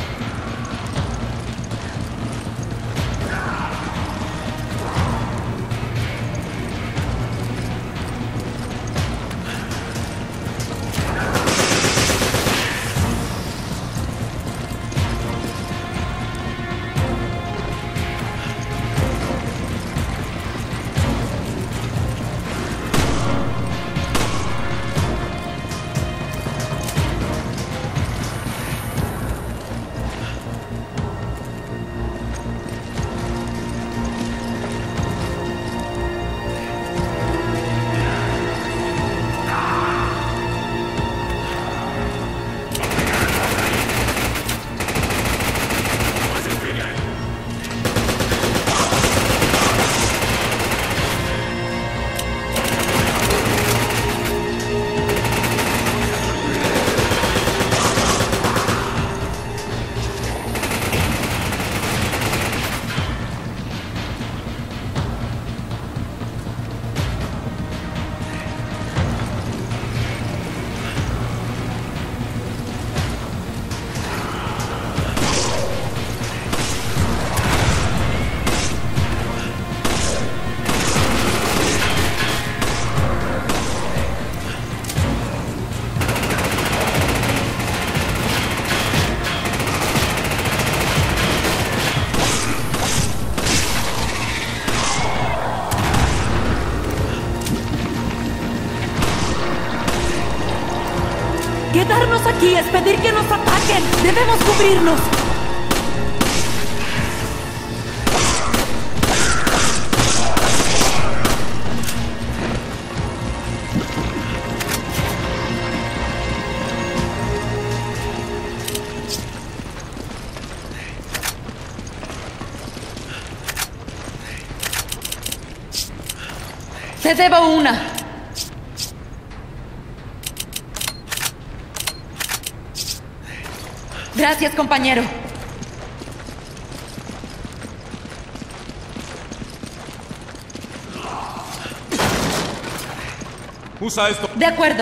Quedarnos aquí es pedir que nos ataquen. Debemos cubrirnos. Te debo una. Gracias, compañero. Usa esto. De acuerdo.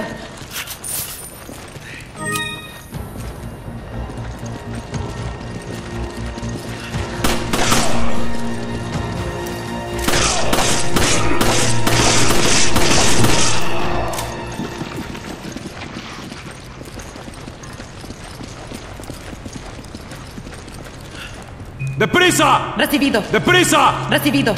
¡Deprisa! Recibido. ¡Deprisa! Recibido.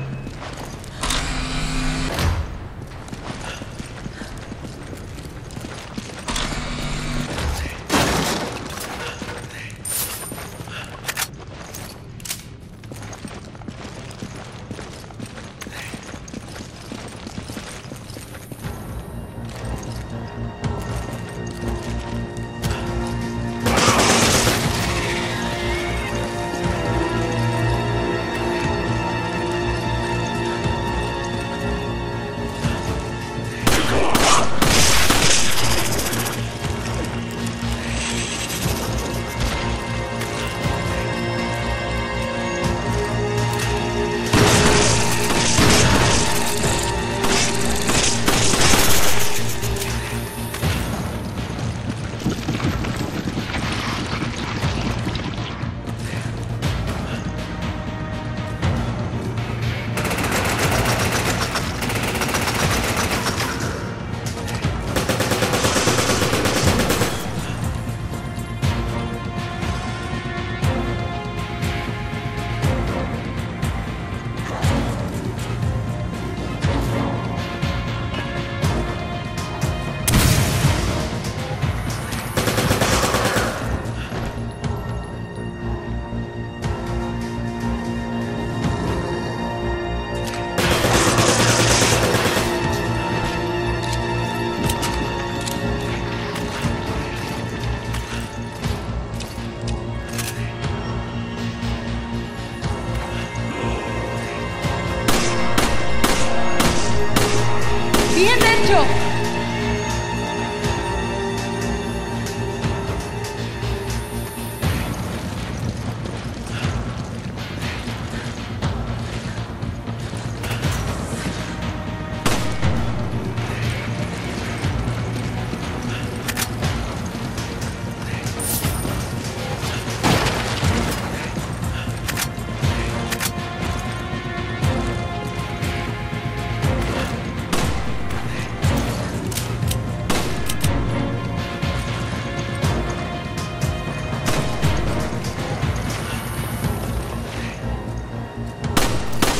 ¡Bien hecho!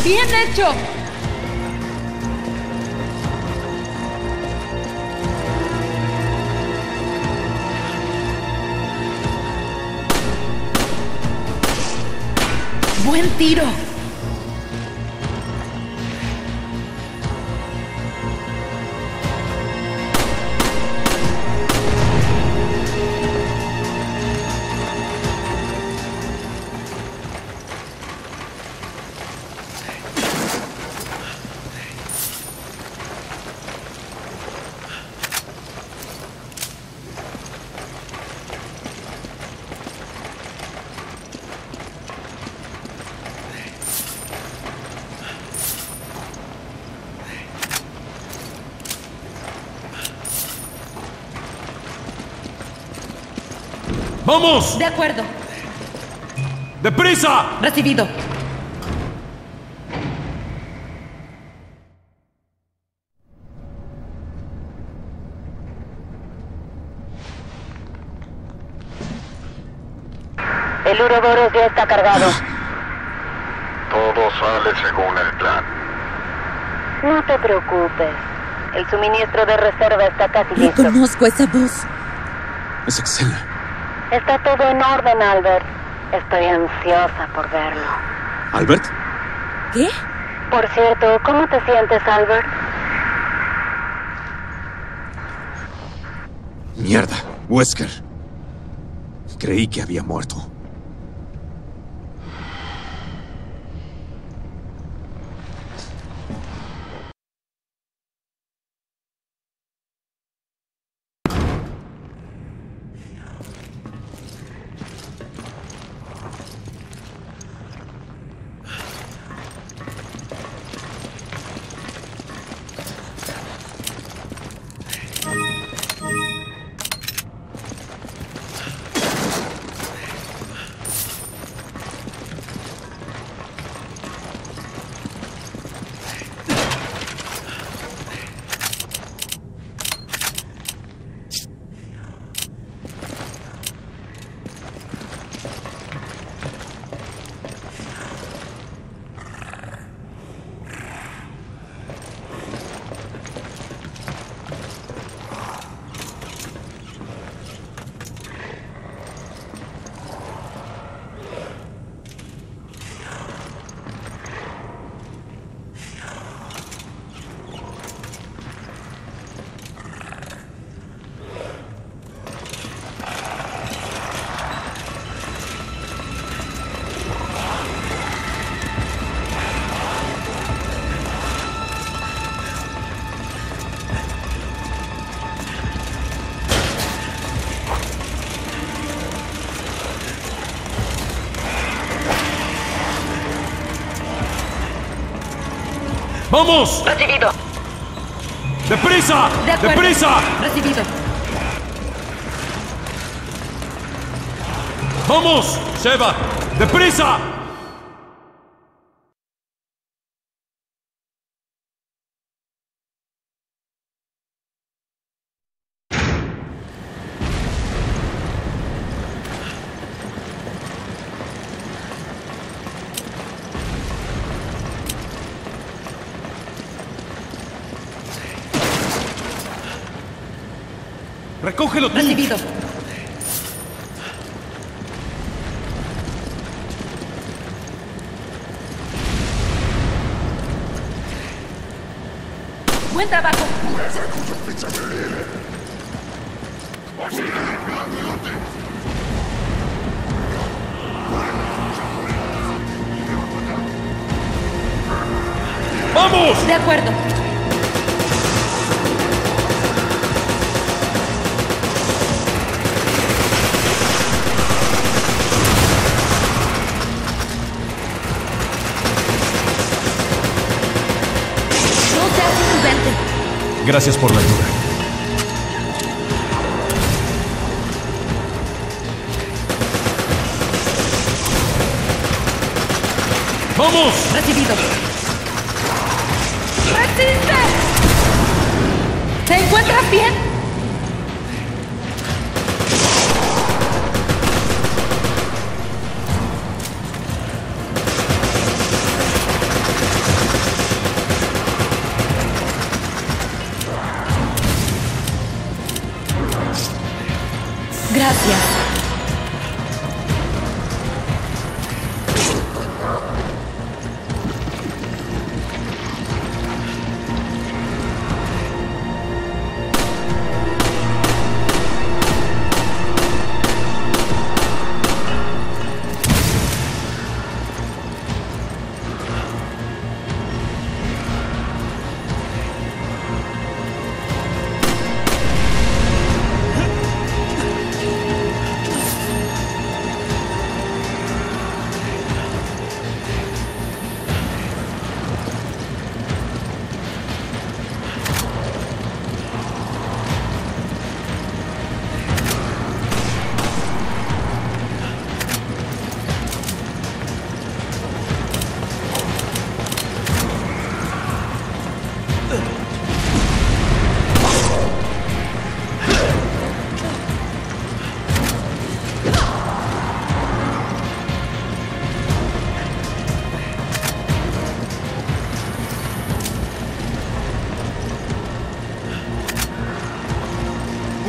¡Bien hecho! ¡Buen tiro! ¡Vamos! De acuerdo. ¡Deprisa! Recibido. El Uroboros ya está cargado. Todo sale según el plan. No te preocupes. El suministro de reserva está casi listo. Reconozco esa voz. Es Excella. Está todo en orden, Albert. Estoy ansiosa por verlo. ¿Albert? ¿Qué? Por cierto, ¿cómo te sientes, Albert? Mierda, Wesker. Creí que había muerto. ¡Vamos! Recibido. ¡Deprisa! De acuerdo. ¡Deprisa! Recibido. ¡Vamos! ¡Sheva! ¡Deprisa! ¡Recógelo tú! Recibido. Buen trabajo. ¡Vamos! De acuerdo. Gracias por la ayuda. ¡Vamos! Recibido. ¡Resiste! ¿Te encuentras bien?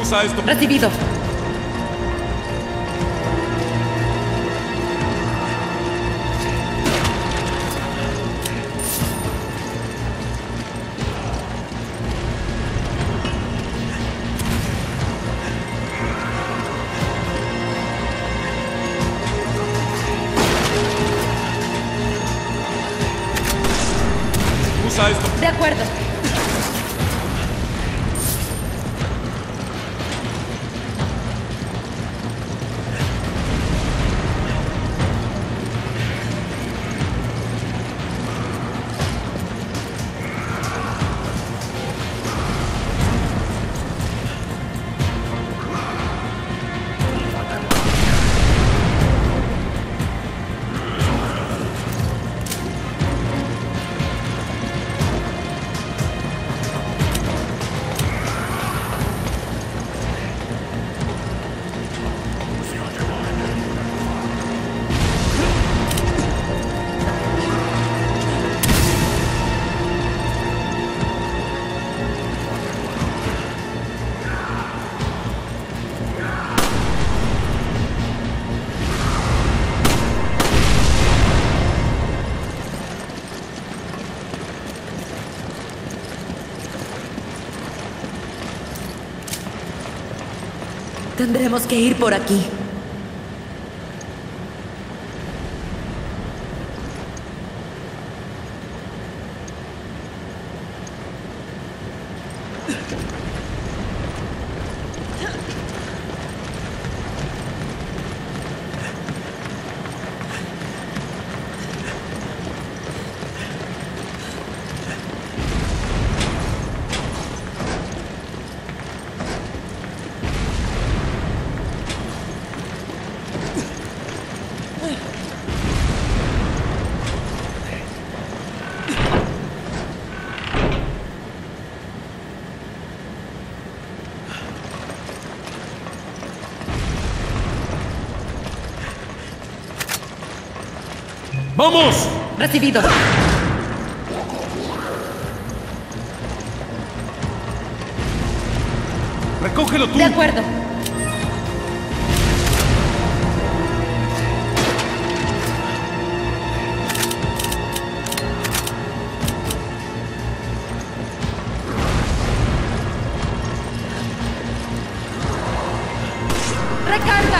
Usa esto. Recibido. Usa esto. De acuerdo. Tendremos que ir por aquí. ¡Vamos! Recibido. Recógelo tú. De acuerdo. Recarga.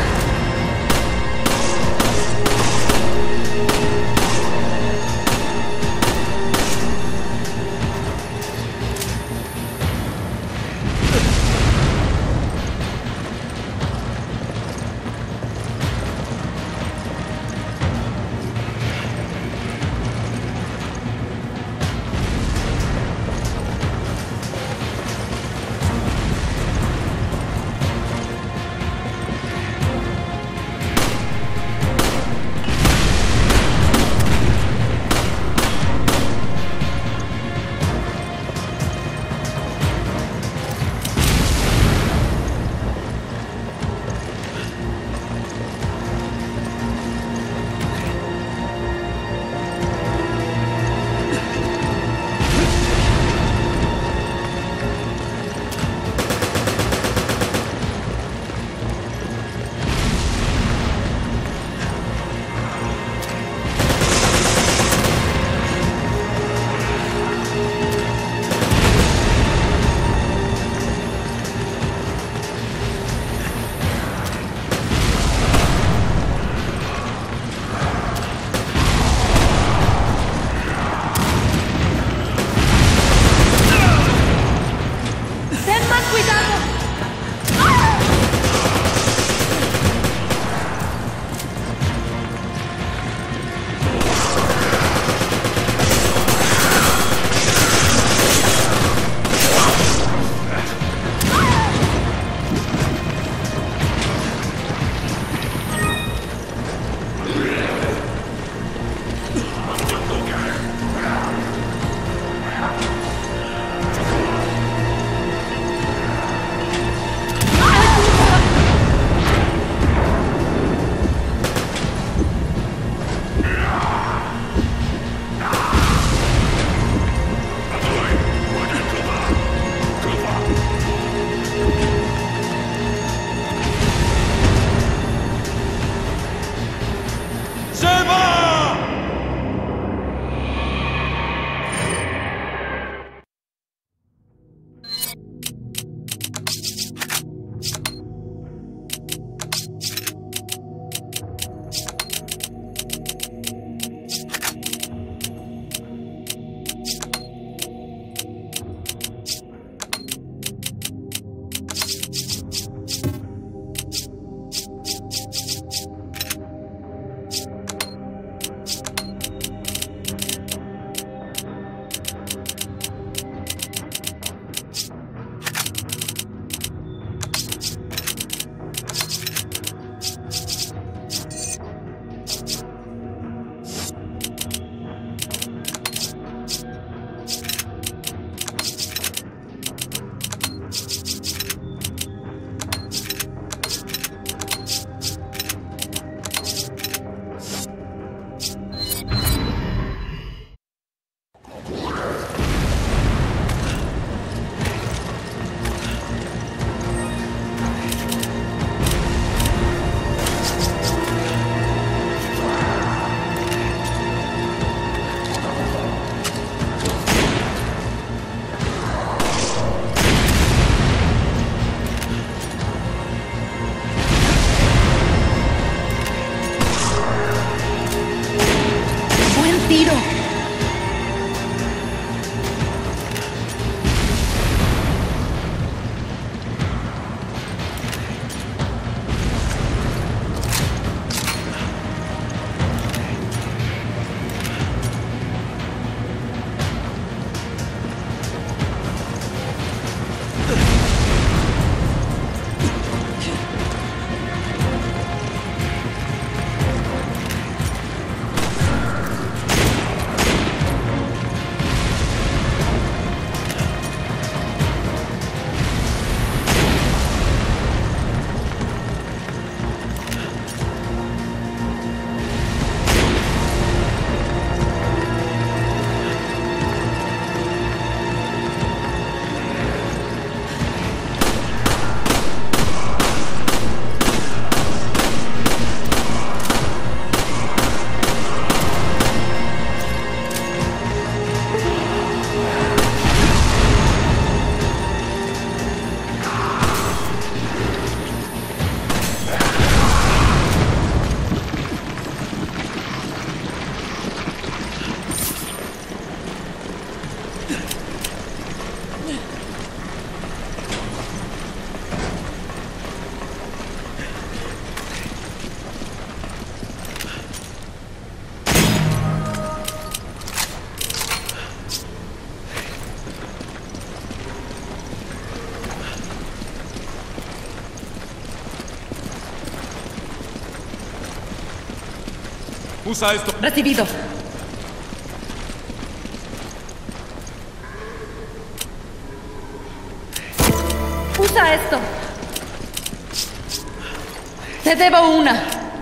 Usa esto. Recibido. Usa esto. Te debo una.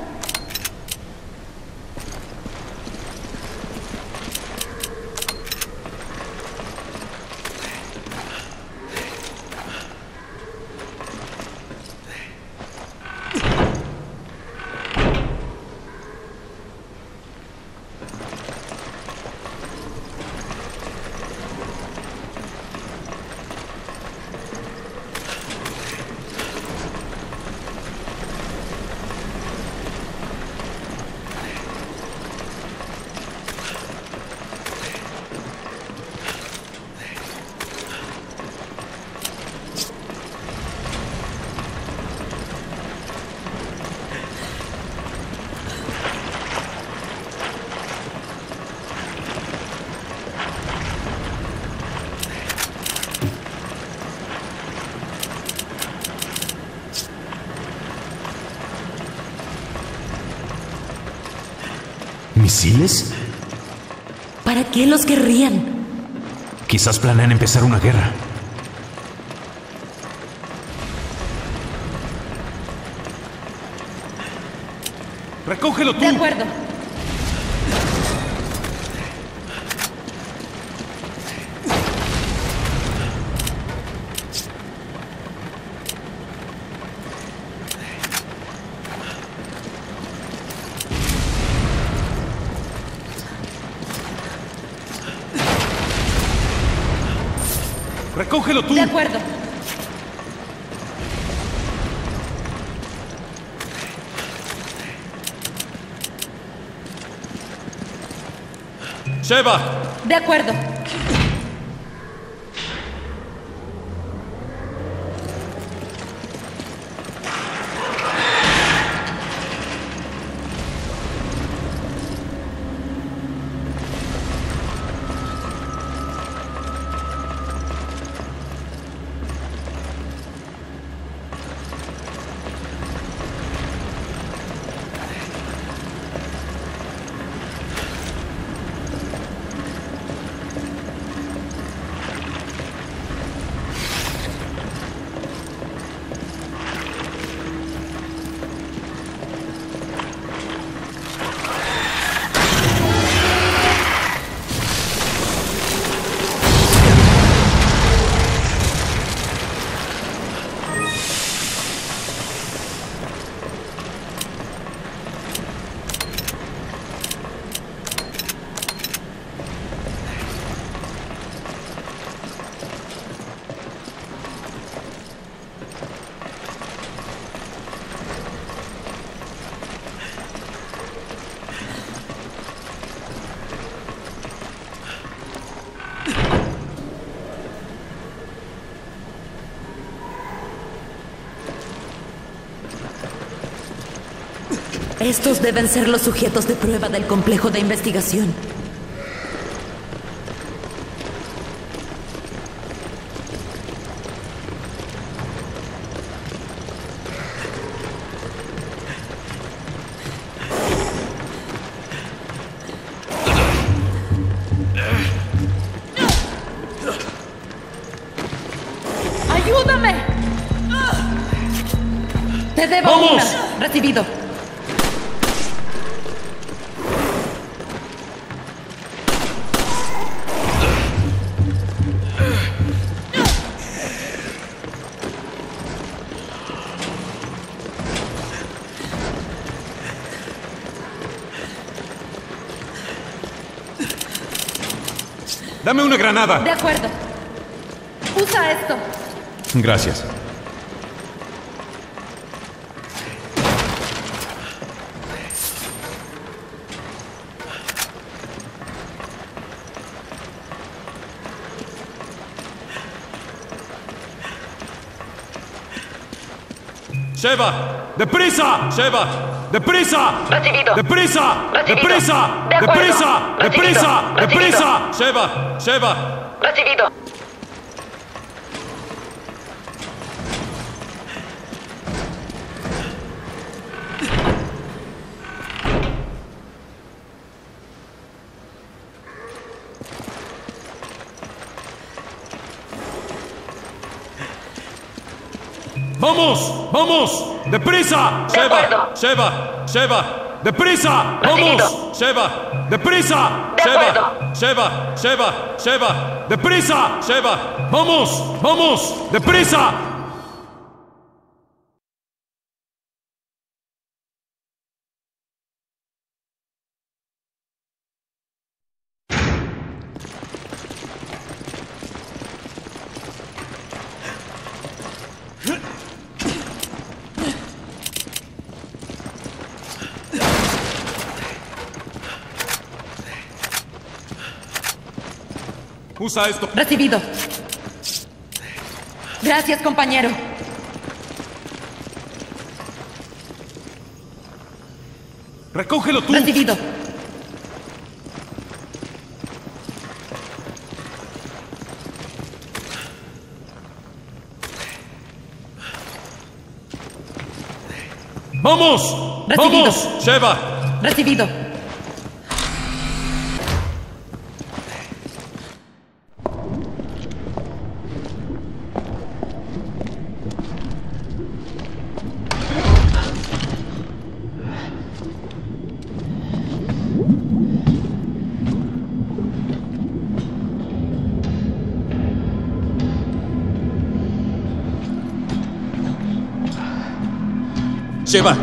¿Misiles? ¿Para qué los querrían? Quizás planean empezar una guerra. ¡Recógelo tú! De acuerdo. ¡Recógelo tú! De acuerdo. ¡Sheva! De acuerdo. Estos deben ser los sujetos de prueba del complejo de investigación. ¡Ayúdame! Te debo ¡Vamos! una. Recibido. ¡Dame una granada! De acuerdo. Usa esto. Gracias. ¡Sheva! ¡Deprisa! ¡Sheva! ¡Deprisa! Recibido. ¡Deprisa! Recibido. ¡Deprisa! De acuerdo. ¡Deprisa! Recibido. ¡Deprisa! Recibido. ¡Deprisa! ¡Sheva! ¡Sheva! Recibido. ¡Vamos! ¡Vamos! ¡Deprisa! ¡Sheva! ¡Deprisa! ¡Vamos! ¡Sheva! ¡Deprisa! ¡Sheva! ¡Deprisa! ¡Sheva! ¡Vamos! ¡Deprisa! Usa esto. Recibido. Gracias, compañero. Recógelo tú. Recibido. ¡Vamos! Recibido. ¡Vamos! ¡Sheva! Recibido. Sheva.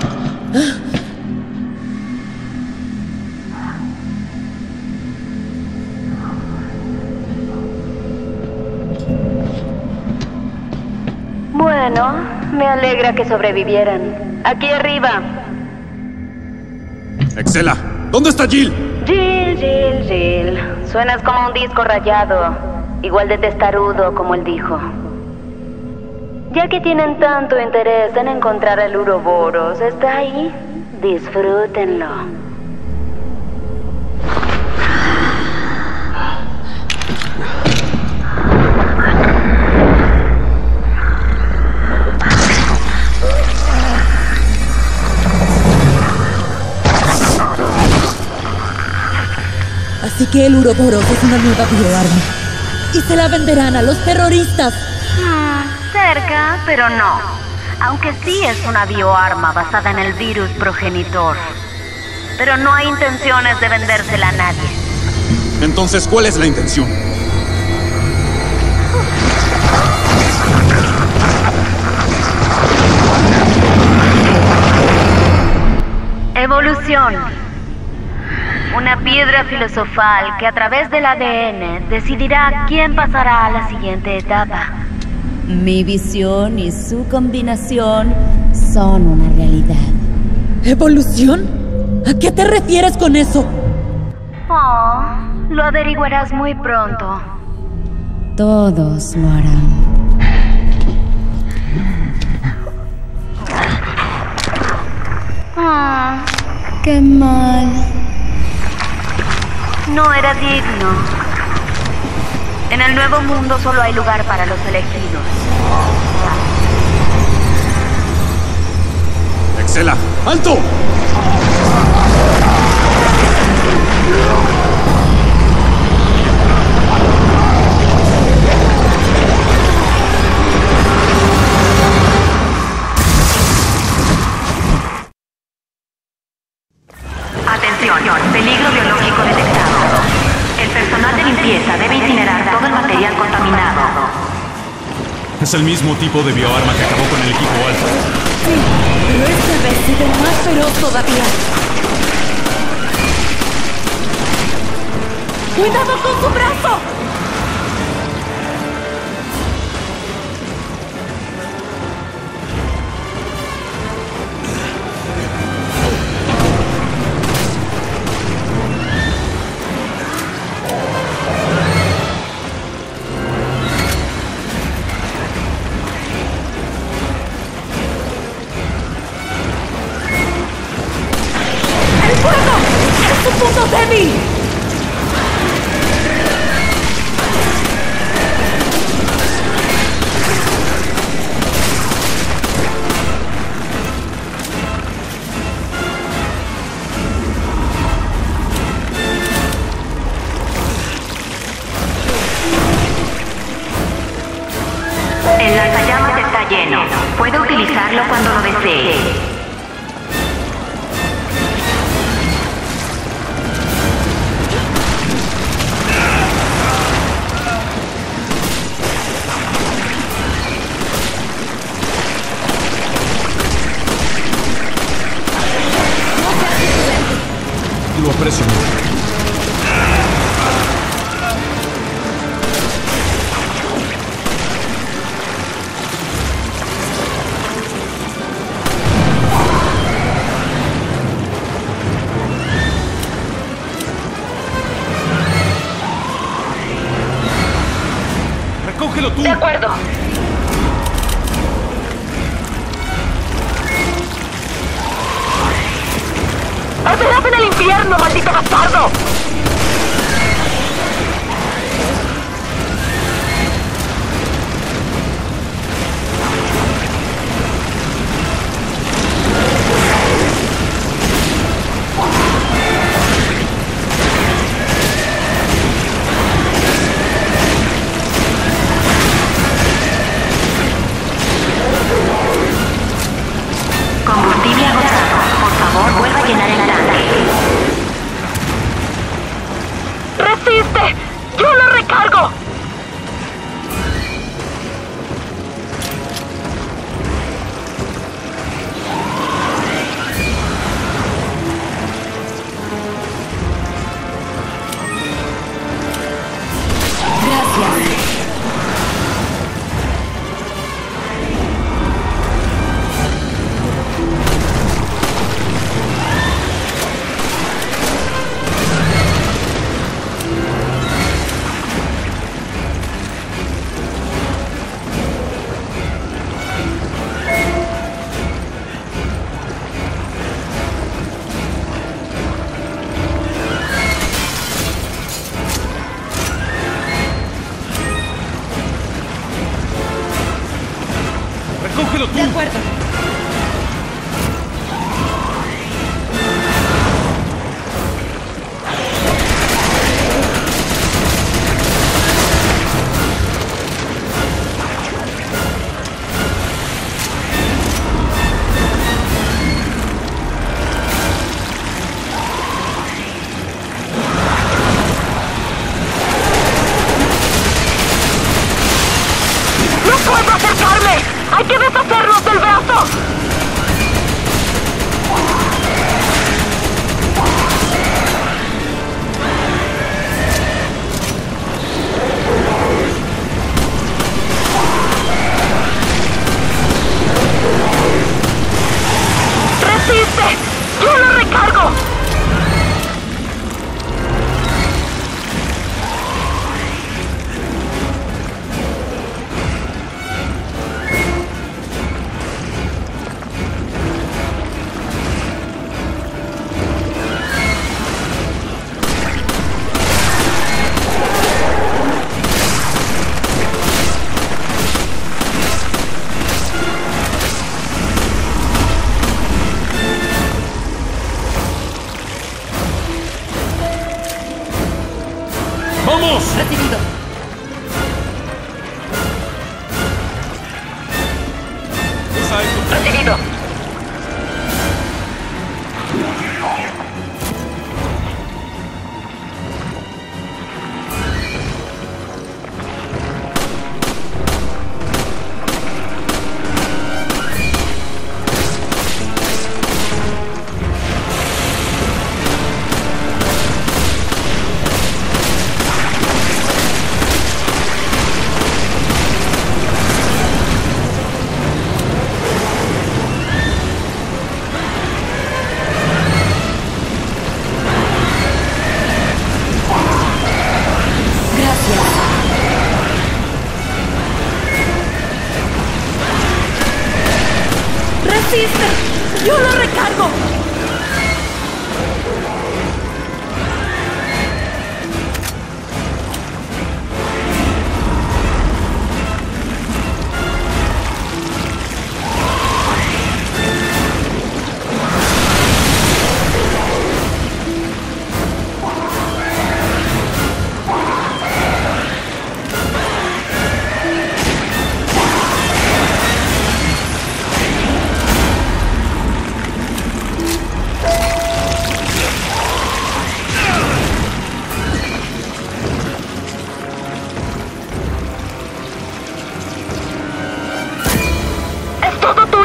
Bueno, me alegra que sobrevivieran. Aquí arriba. Excela, ¿dónde está Jill? Jill. Suenas como un disco rayado. Igual de testarudo como él dijo. Ya que tienen tanto interés en encontrar al Uroboros, ¿está ahí? Disfrútenlo. Así que el Uroboros es una nueva bioarma. Y se la venderán a los terroristas. Cerca, pero no. Aunque sí es una bioarma basada en el virus progenitor. Pero no hay intenciones de vendérsela a nadie. Entonces, ¿cuál es la intención? Evolución. Una piedra filosofal que a través del ADN decidirá quién pasará a la siguiente etapa. Mi visión y su combinación son una realidad. ¿Evolución? ¿A qué te refieres con eso? Oh, lo averiguarás muy pronto. Todos lo harán. Qué mal. No era digno. En el nuevo mundo solo hay lugar para los elegidos. Excela, ¡alto! Atención, peligro biológico detectado. El personal de limpieza debe incinerar todo el material contaminado. Es el mismo tipo de bioarma que acabó con el equipo Alpha. Sí, pero esta vez se ve más feroz todavía. ¡Cuidado con su brazo! ¡Punto débil! El lanzallamas está lleno. Puede utilizarlo cuando lo desee. Lo aprecio mucho. ¡Recógelo tú! De acuerdo. ¡Arderás en el infierno, maldito bastardo! Combustible agotado. Por favor, vuelva a llenar el tanque. ¡Resiste! ¡Yo lo recargo! Gracias. ¡Recógelo tú! De acuerdo. ¡No puedo acercarme! ¡Hay que deshacernos del brazo! ¡Resiste! ¡Yo lo recargo! ¡Vamos! Recibido. Recibido. ¡Resiste! ¡Yo lo recargo!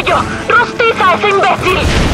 tuyo. ¡Rostiza a ese imbécil!